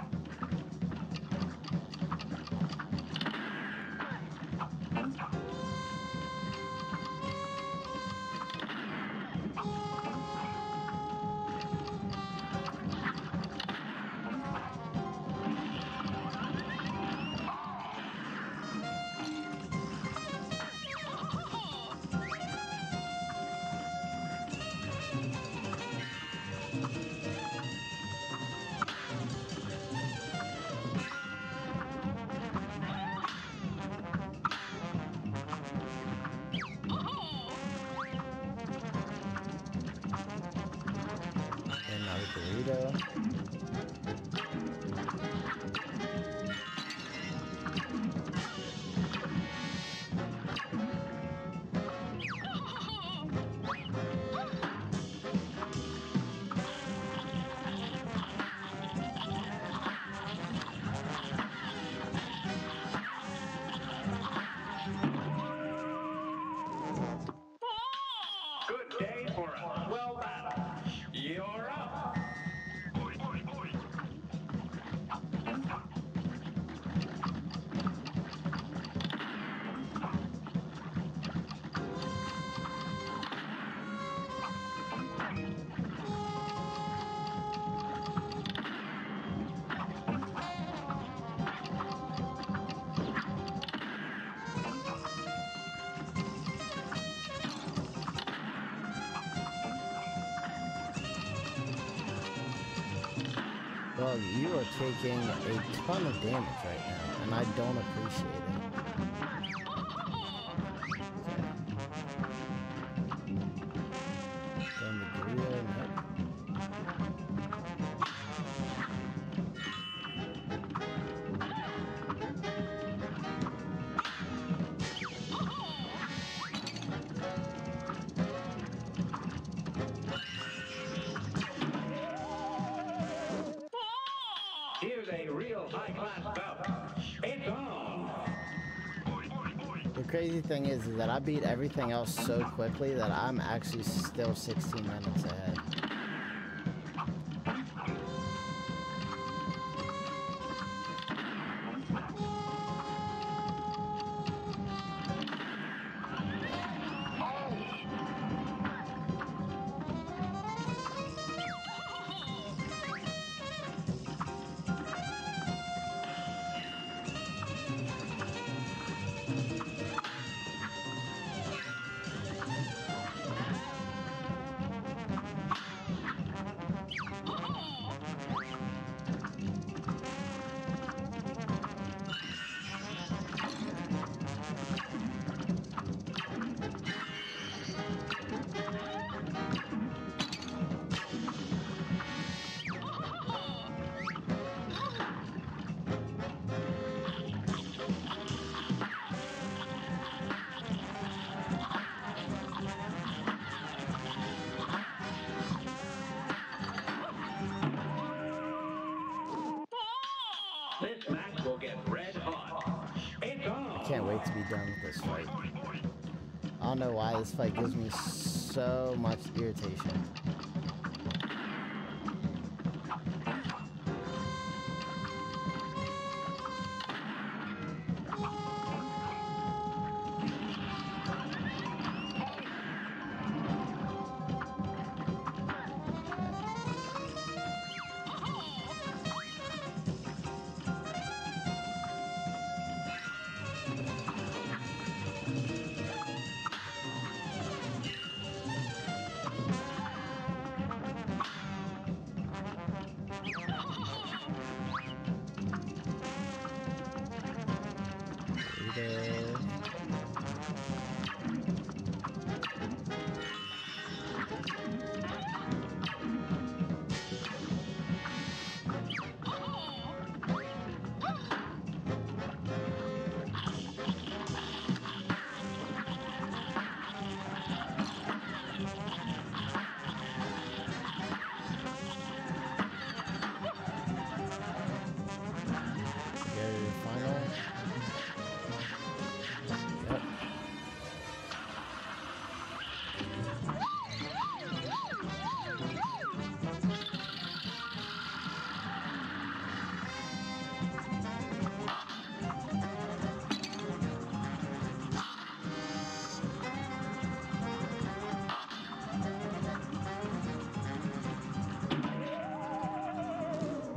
Another burrito. Good day for a swell battle. You're up. Dog, you are taking a ton of damage right now, and I don't appreciate it. Then the burrito, nope. Here's a real high-class bout. It's on. The crazy thing is, is that I beat everything else so quickly that I'm actually still sixteen minutes ahead. This match will get red hot. It's on. Can't wait to be done with this fight. I don't know why this fight gives me so much irritation.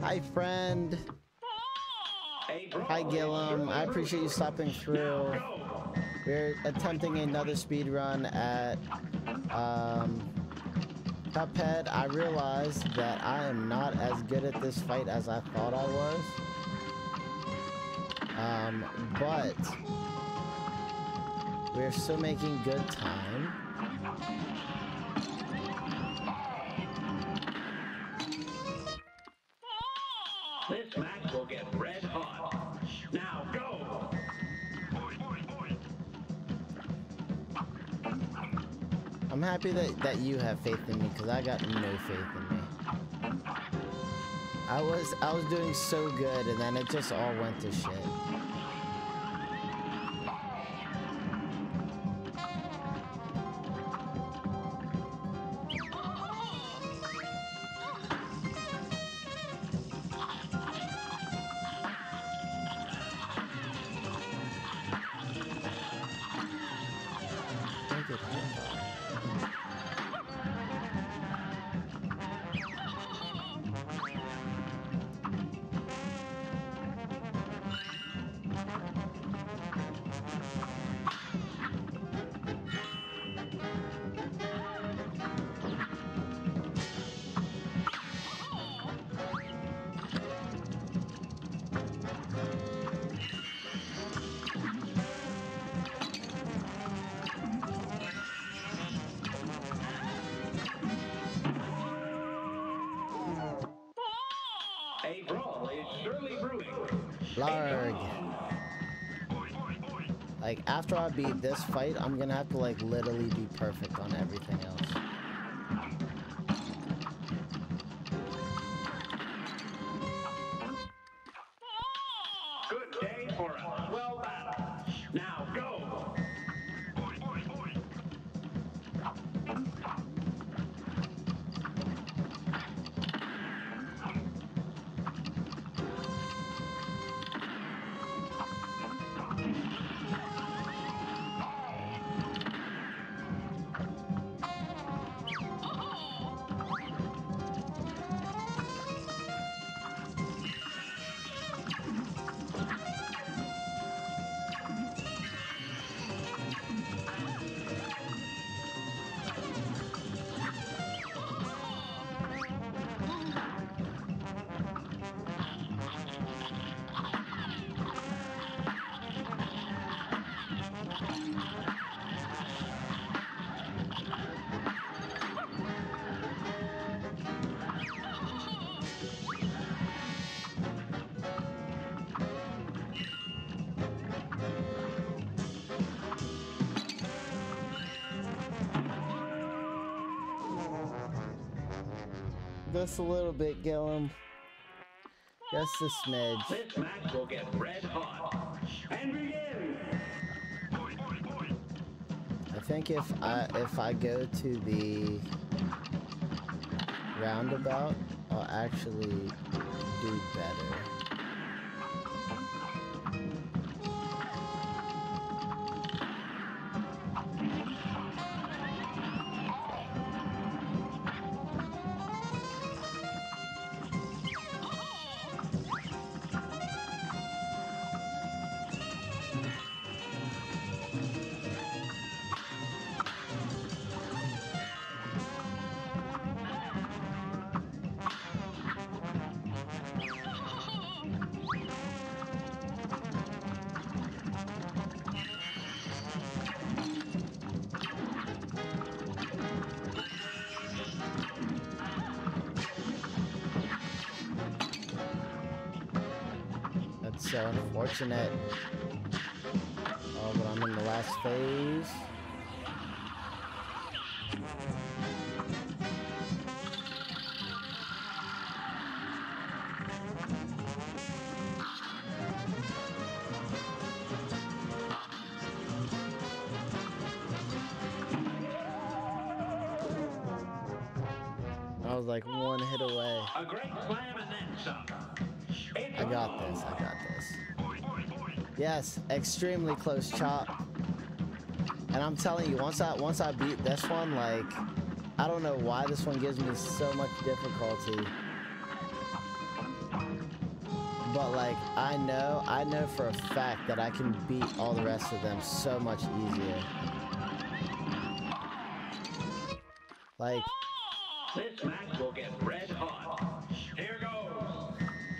Hi, friend. A brawl Hi, is Gillum. surely I appreciate you stopping through. Go. We're attempting another speed run at um, Cuphead. I realized that I am not as good at this fight as I thought I was. Um, but we're still making good time. This match will get red hot. Now go. I'm happy that, that you have faith in me, because I got no faith in me. I was I was doing so good, and then it just all went to shit. Look at that. A brawl is surely brewing. Larg. Like, after I beat this fight, I'm gonna have to, like, literally be perfect on everything else. Good day for a swell battle. Now go. Just a little bit, Gillum. Just a smidge. This match will get red hot. And begin. I think if I if I go to the roundabout, I'll actually do better. That's so unfortunate. Oh, but I'm in the last phase. I was like one hit away. A great slam and then some. It's I got this, I got this. Yes, extremely close chop. And I'm telling you, once I once I beat this one, like, I don't know why this one gives me so much difficulty. but like I know, I know for a fact that I can beat all the rest of them so much easier. Like, This match will get red hot. Here goes.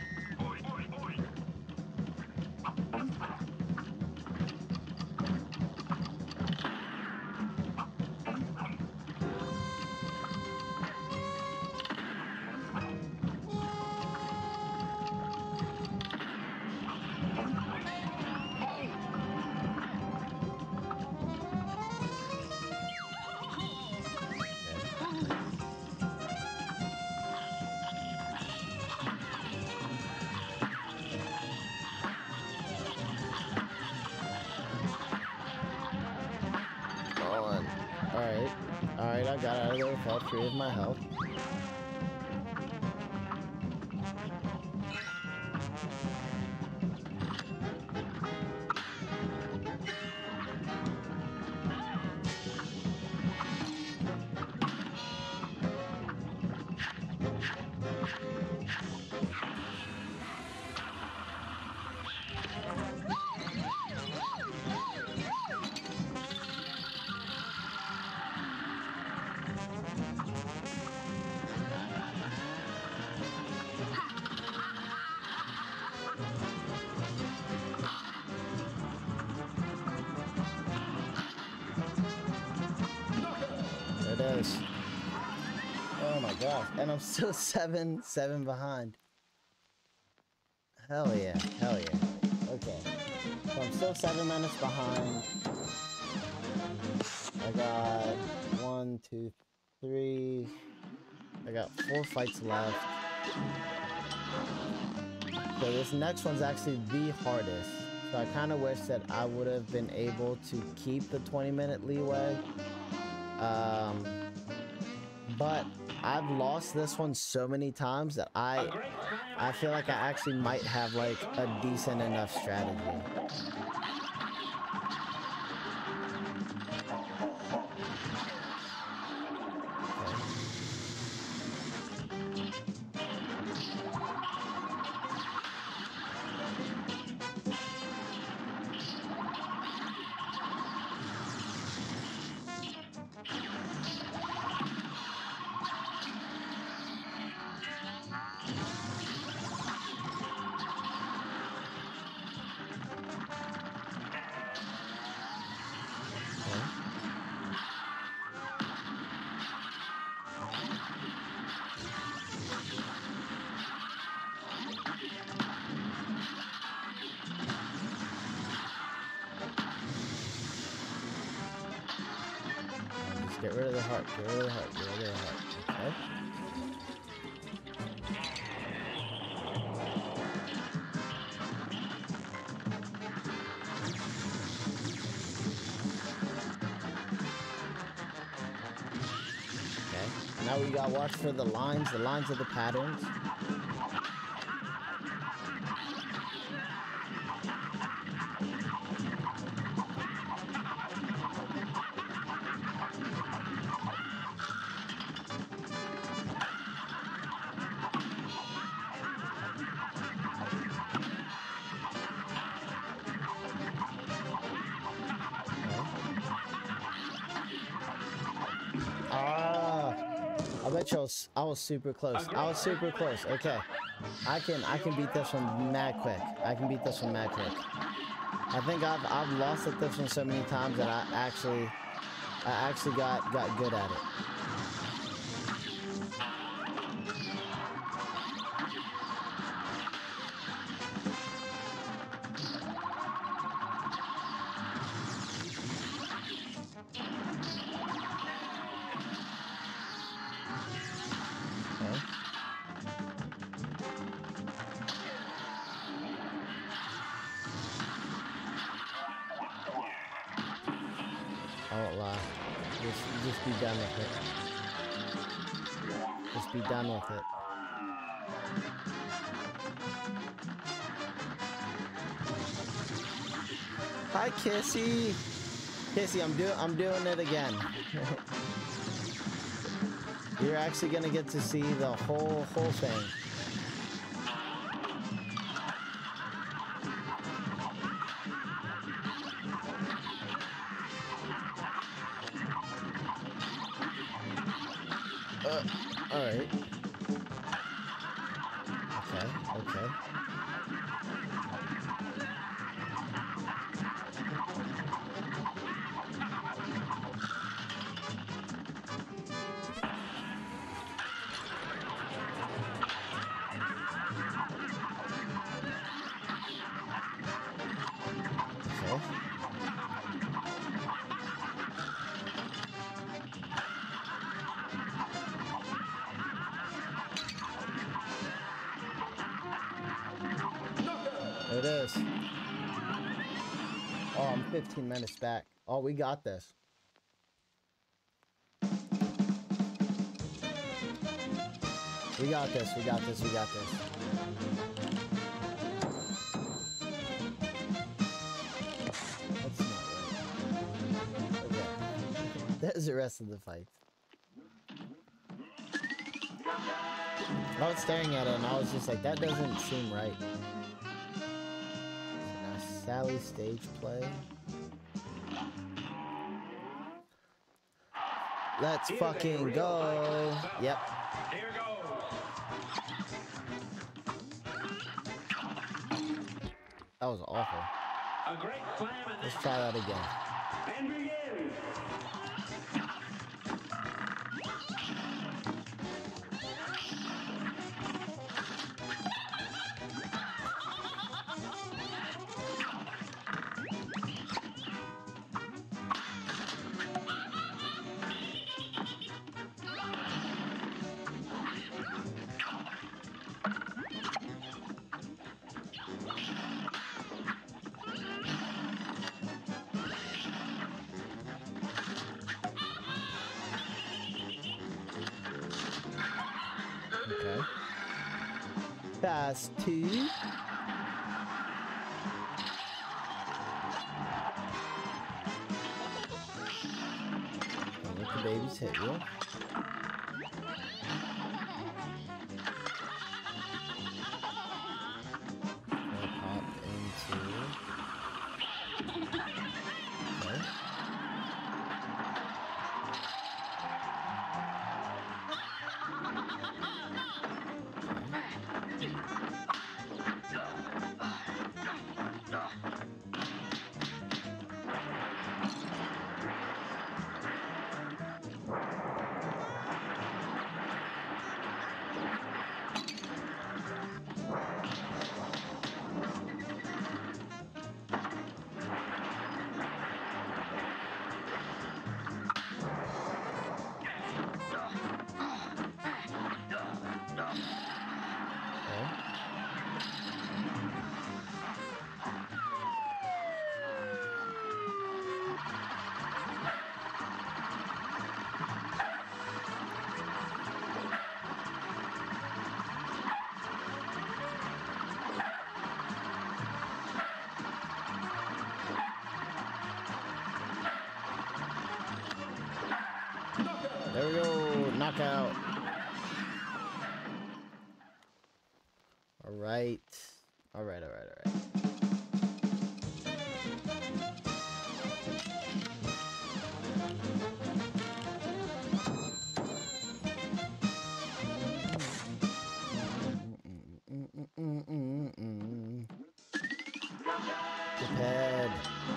on. Alright. Alright, I got out of there with all three of my health. There it is. Oh my gosh. And I'm still seven, seven behind. Hell yeah. Hell yeah. Okay. So I'm still seven minutes behind. I got one, two, three. I got four fights left. So this next one's actually the hardest. So I kind of wish that I would have been able to keep the twenty minute leeway. Um, but I've lost this one so many times that I, I feel like I actually might have like a decent enough strategy. Get rid of the heart, get rid of the heart, get rid of the heart. Okay. Okay. Now we gotta watch for the lines, the lines of the patterns. Ah, I bet you I was, I was super close. I was super close. Okay, I can I can beat this one mad quick. I can beat this one mad quick. I think I've I've lost at this one so many times that I actually I actually got got good at it. I won't lie. Just, just be done with it. Just be done with it. Hi, Kissy. Kissy, I'm doing, I'm doing it again. You're actually gonna get to see the whole, whole thing. Uh, alright. Okay, okay. Okay. There it is. Oh, I'm fifteen minutes back. Oh, we got this. We got this, we got this, we got this. That's not right. Okay. There's the rest of the fight. I was staring at it and I was just like, that doesn't seem right. Now, Sally stage play. Let's fucking go. Yep. Here goes. That was awful. A great slam and Let's try that again. and begin. Okay. Fast two. Let the babies hit you. Gonna pop into. Okay. There we go, knockout. All right, all right, all right, all right. Prepared.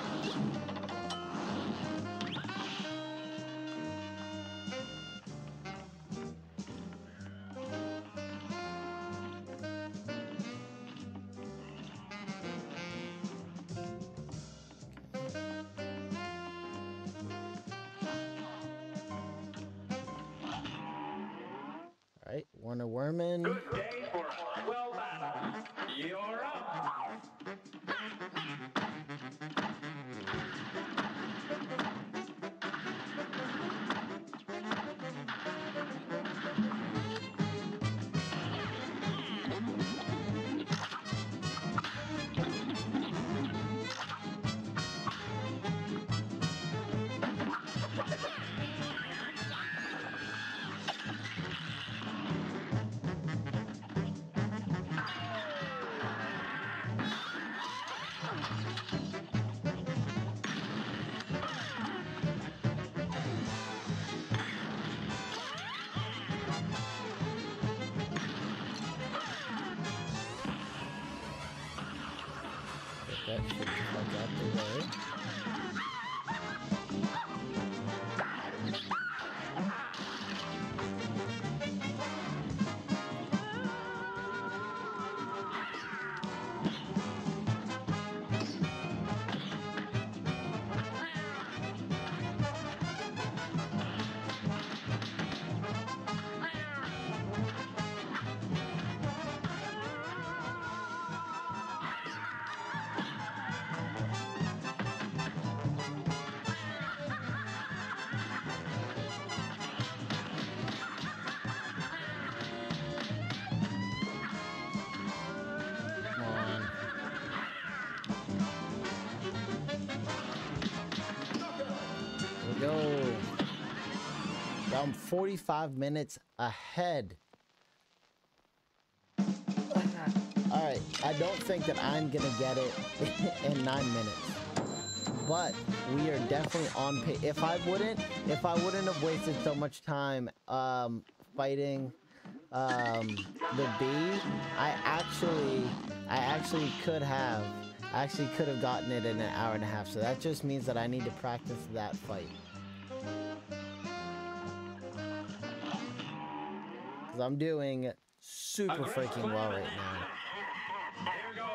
All right, Wonder Woman. Good day for a swell battle. You're up. That should get out the way. Go. I'm forty-five minutes ahead. Alright, I don't think that I'm gonna get it in nine minutes. But we are definitely on pace. If I wouldn't, if I wouldn't have wasted so much time um, fighting um, the bee, I actually, I actually could have, I actually could have gotten it in an hour and a half. So that just means that I need to practice that fight. Because I'm doing super freaking well right now. There goes.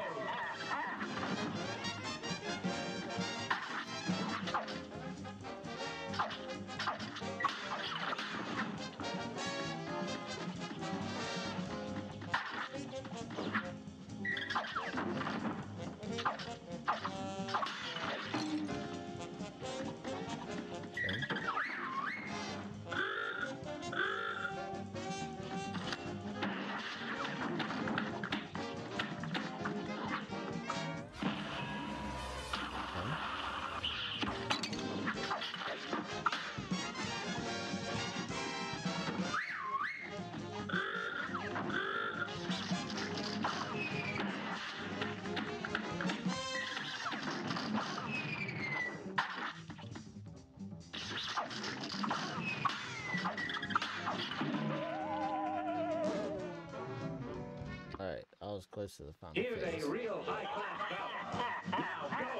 Alright, I was close to the final Here's phase. a real high-class bout. Now go.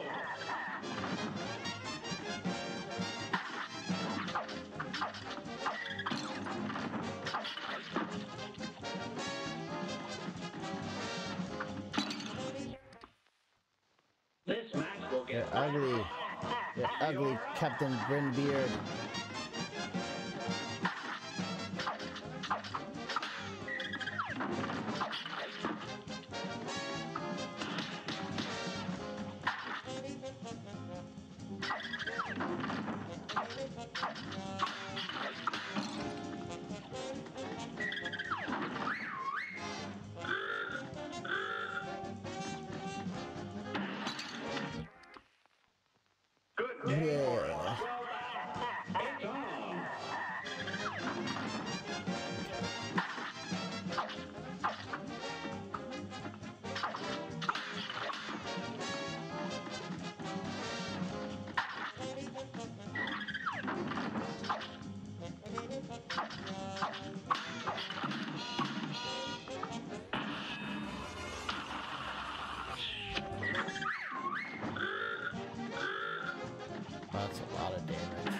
This match will You're get ugly. You're ugly, Captain Grinbeard. good day for a Yeah. well battle. It's on. That's a lot of damage.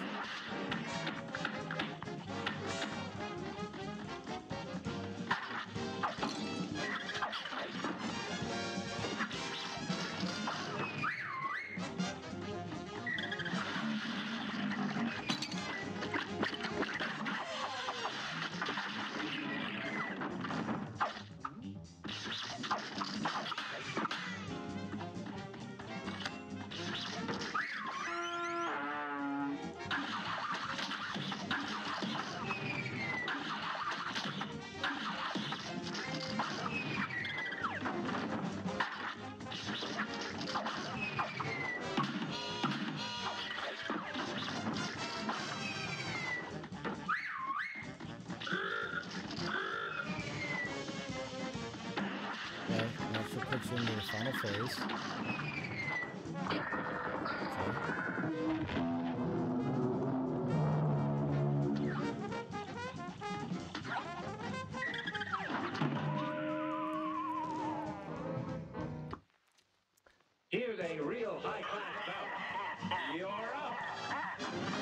Okay, that should put you into the final phase. Okay. Here's real high-class bout. You're up.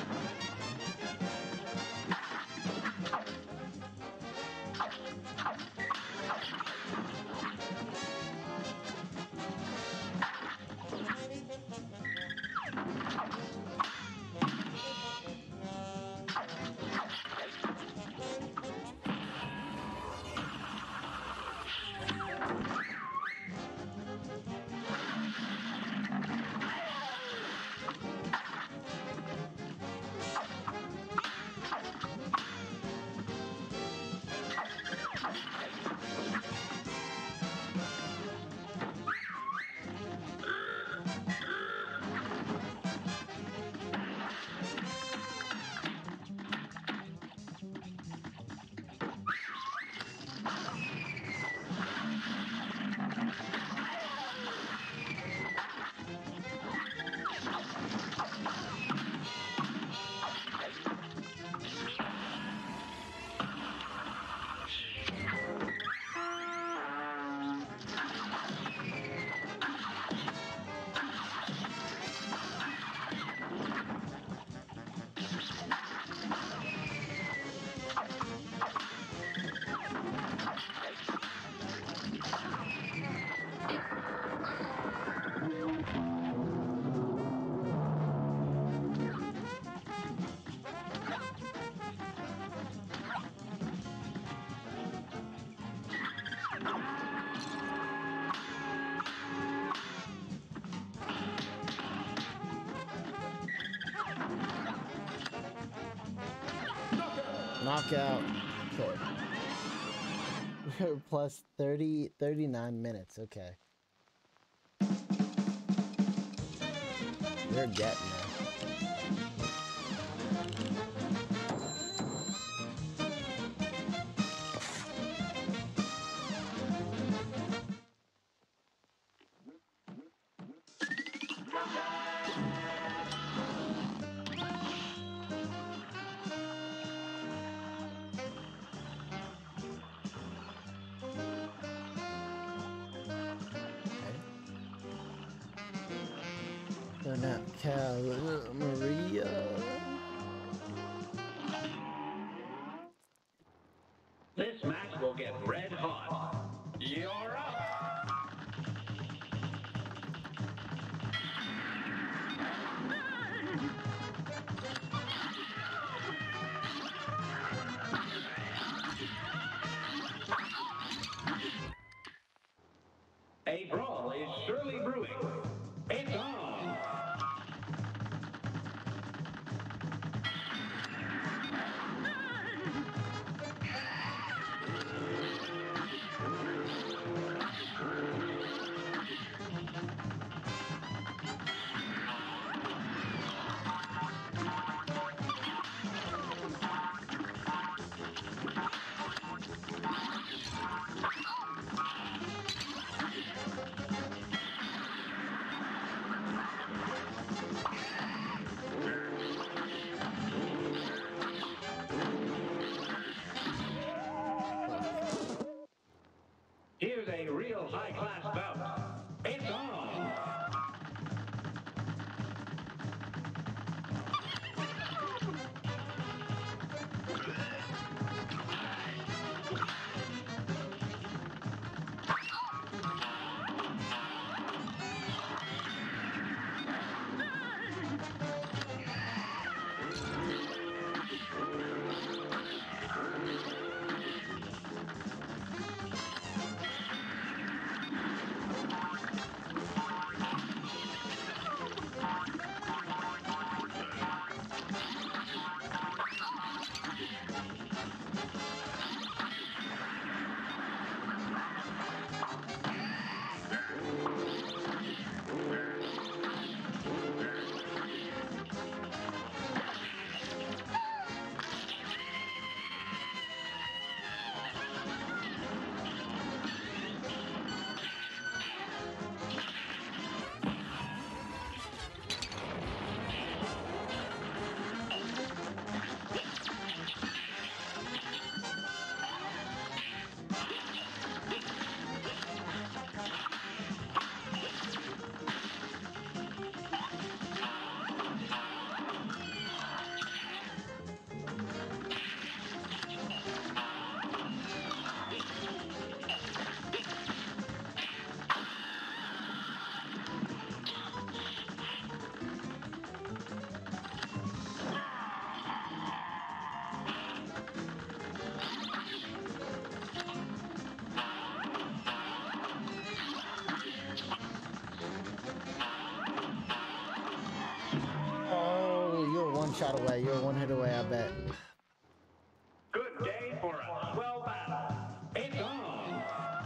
Knockout. Okay. We're plus thirty, thirty-nine minutes. Okay. We're getting there. They're not Cal, Maria. This match will get red hot. You're up. A brawl is surely brewing. It's on. shot away. You're one hit away, I bet. Good day for a swell battle. It's on.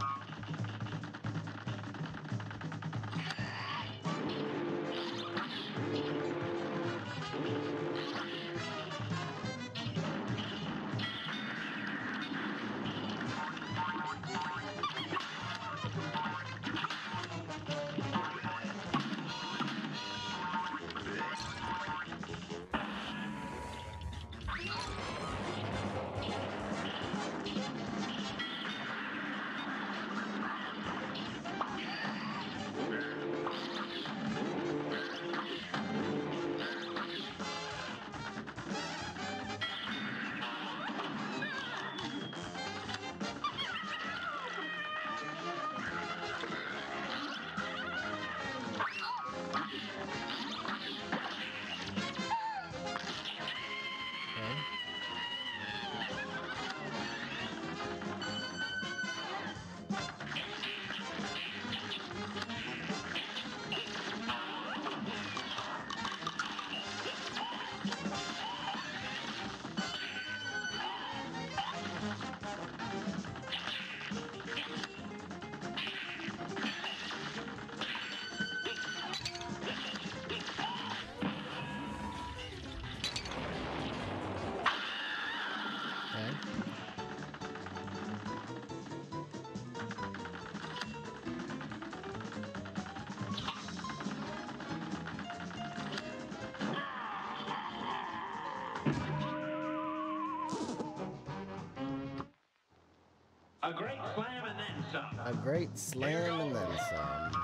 A great slam and then some. A great slam and then some.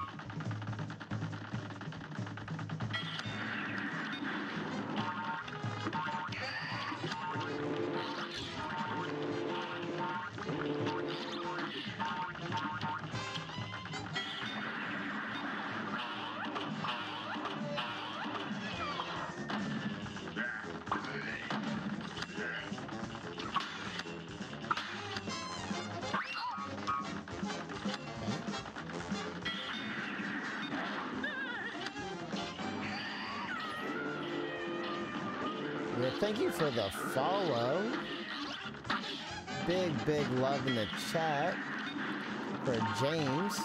Yeah, thank you for the follow. Big, big love in the chat for James.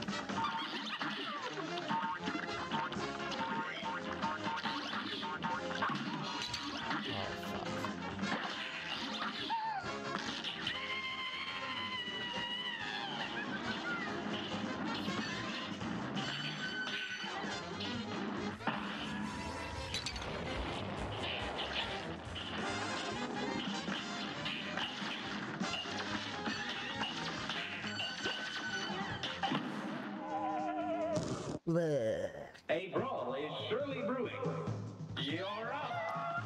Bleh. A brawl is surely brewing. You're up.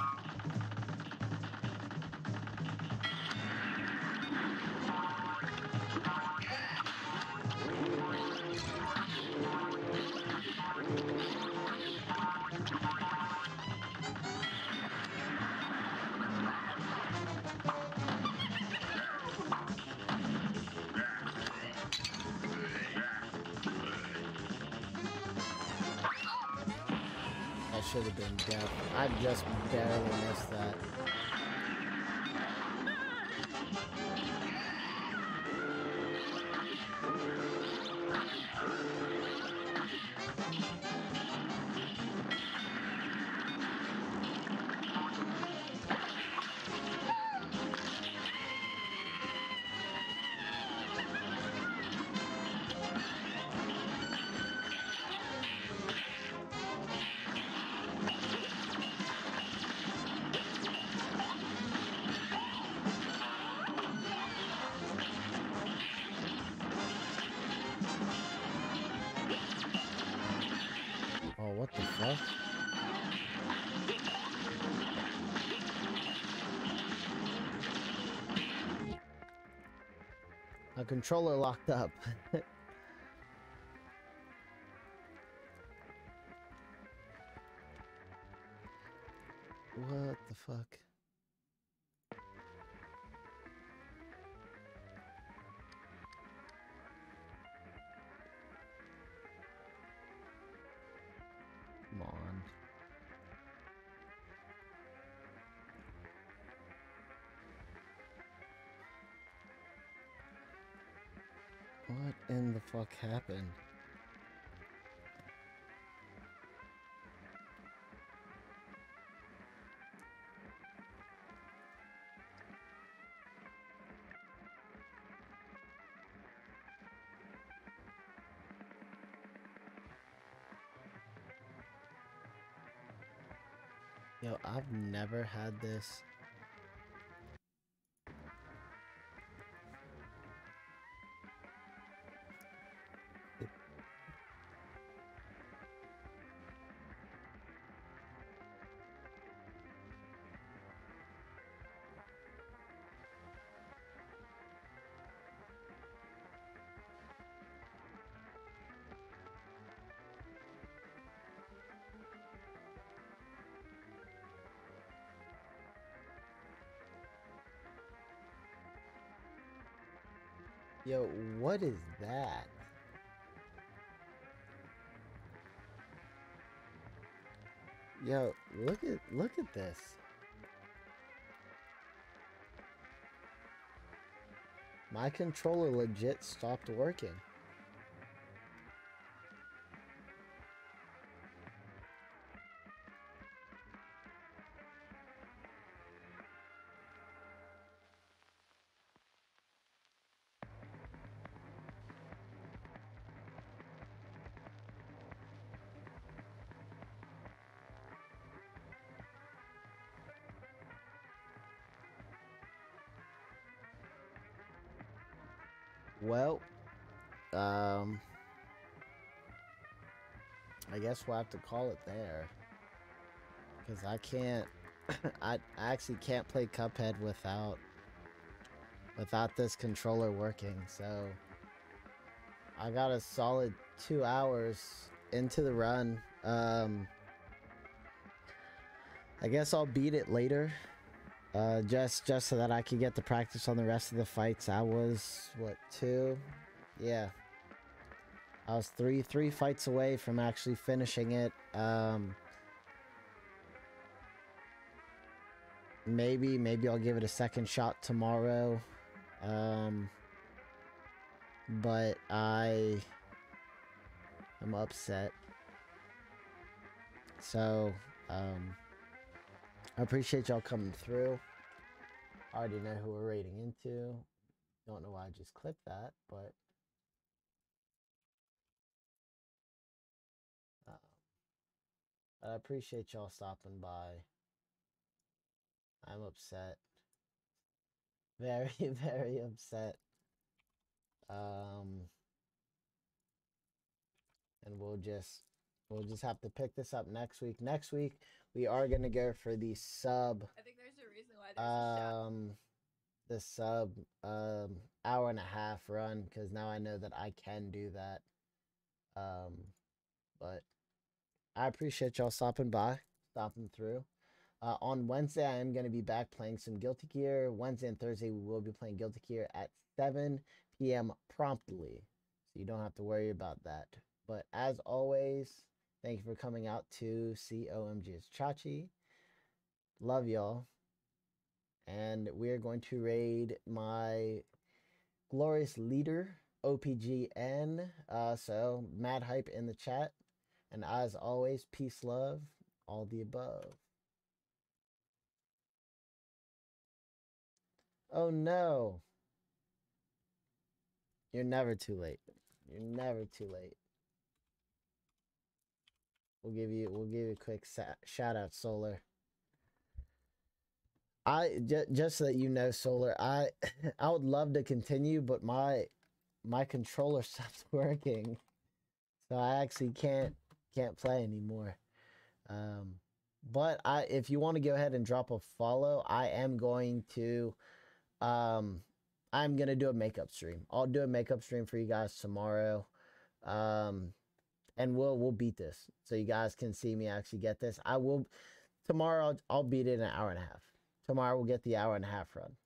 That should have been death. I just barely missed that. Oh, what the fuck? A controller locked up. What the fuck? Come on. in the fuck happened? Yo, I've never had this. Yo, what is that? Yo, look at look at this. My controller legit stopped working. Well, um, I guess we'll have to call it there. Because I can't, I actually can't play Cuphead without, without this controller working. So, I got a solid two hours into the run. Um, I guess I'll beat it later. Uh, just just so that I could get to practice on the rest of the fights. I was, what, two? Yeah. I was three, three fights away from actually finishing it. Um, maybe, maybe I'll give it a second shot tomorrow. Um, but I am upset. So, um... I appreciate y'all coming through. I already know who we're raiding into. Don't know why I just clicked that, but uh, I appreciate y'all stopping by. I'm upset. Very, very upset. Um, and we'll just we'll just have to pick this up next week. Next week we are gonna go for the sub. I think there's a reason why there's a shop. Um, the sub um hour and a half run, because now I know that I can do that. Um, but I appreciate y'all stopping by, stopping through. Uh, on Wednesday, I am going to be back playing some Guilty Gear. Wednesday and Thursday, we will be playing Guilty Gear at seven p m promptly, so you don't have to worry about that. But as always, thank you for coming out to see O M G's Chachi. Love y'all. And we're going to raid my glorious leader, O P G N. Uh, so, mad hype in the chat. And as always, peace, love, all the above. Oh no. You're never too late. You're never too late. We'll give you we'll give you a quick shout out, Solar. I just, just so that you know, Solar, I I would love to continue, but my my controller stopped working, so I actually can't can't play anymore. Um, but I if you want to go ahead and drop a follow, I am going to um I'm gonna do a makeup stream. I'll do a makeup stream for you guys tomorrow, um, and we'll we'll beat this so you guys can see me actually get this. I will tomorrow. I'll, I'll beat it in an hour and a half. Tomorrow we'll get the hour and a half run.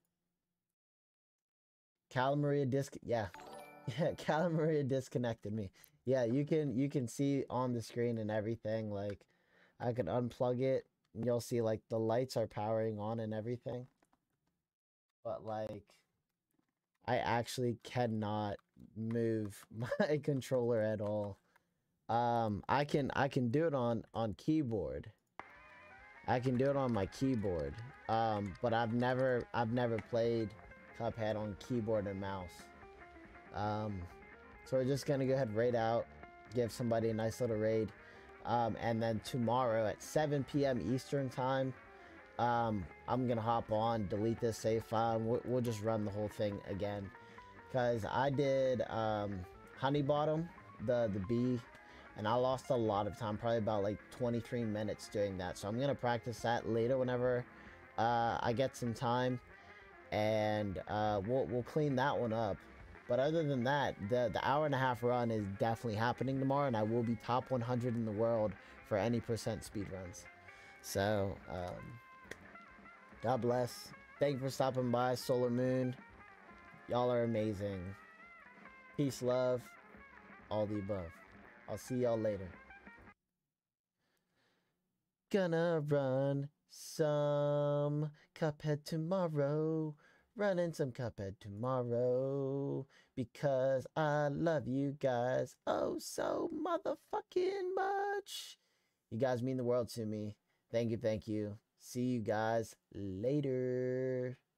Calamaria disc, yeah, yeah. Calamaria disconnected me. Yeah, you can you can see on the screen and everything. Like, I can unplug it, and you'll see like the lights are powering on and everything. But like, I actually cannot move my controller at all. Um, I can I can do it on on keyboard. I can do it on my keyboard. Um, but I've never I've never played Cuphead on keyboard and mouse. Um, so we're just gonna go ahead and raid out, give somebody a nice little raid, um, and then tomorrow at seven P M Eastern time, um, I'm gonna hop on, delete this save file, and we'll, we'll just run the whole thing again. Cause I did um, Honey Bottom, the the bee, and I lost a lot of time, probably about like twenty-three minutes doing that. So I'm gonna practice that later whenever uh, I get some time, and uh, we'll we'll clean that one up. But other than that, the the hour and a half run is definitely happening tomorrow, and I will be top one hundred in the world for any percent speed runs. So um, God bless. Thank you for stopping by, Solar Moon. Y'all are amazing. Peace, love, all the above. I'll see y'all later. Gonna run some Cuphead tomorrow. Running some Cuphead tomorrow. Because I love you guys oh so motherfucking much. You guys mean the world to me. Thank you, thank you. See you guys later.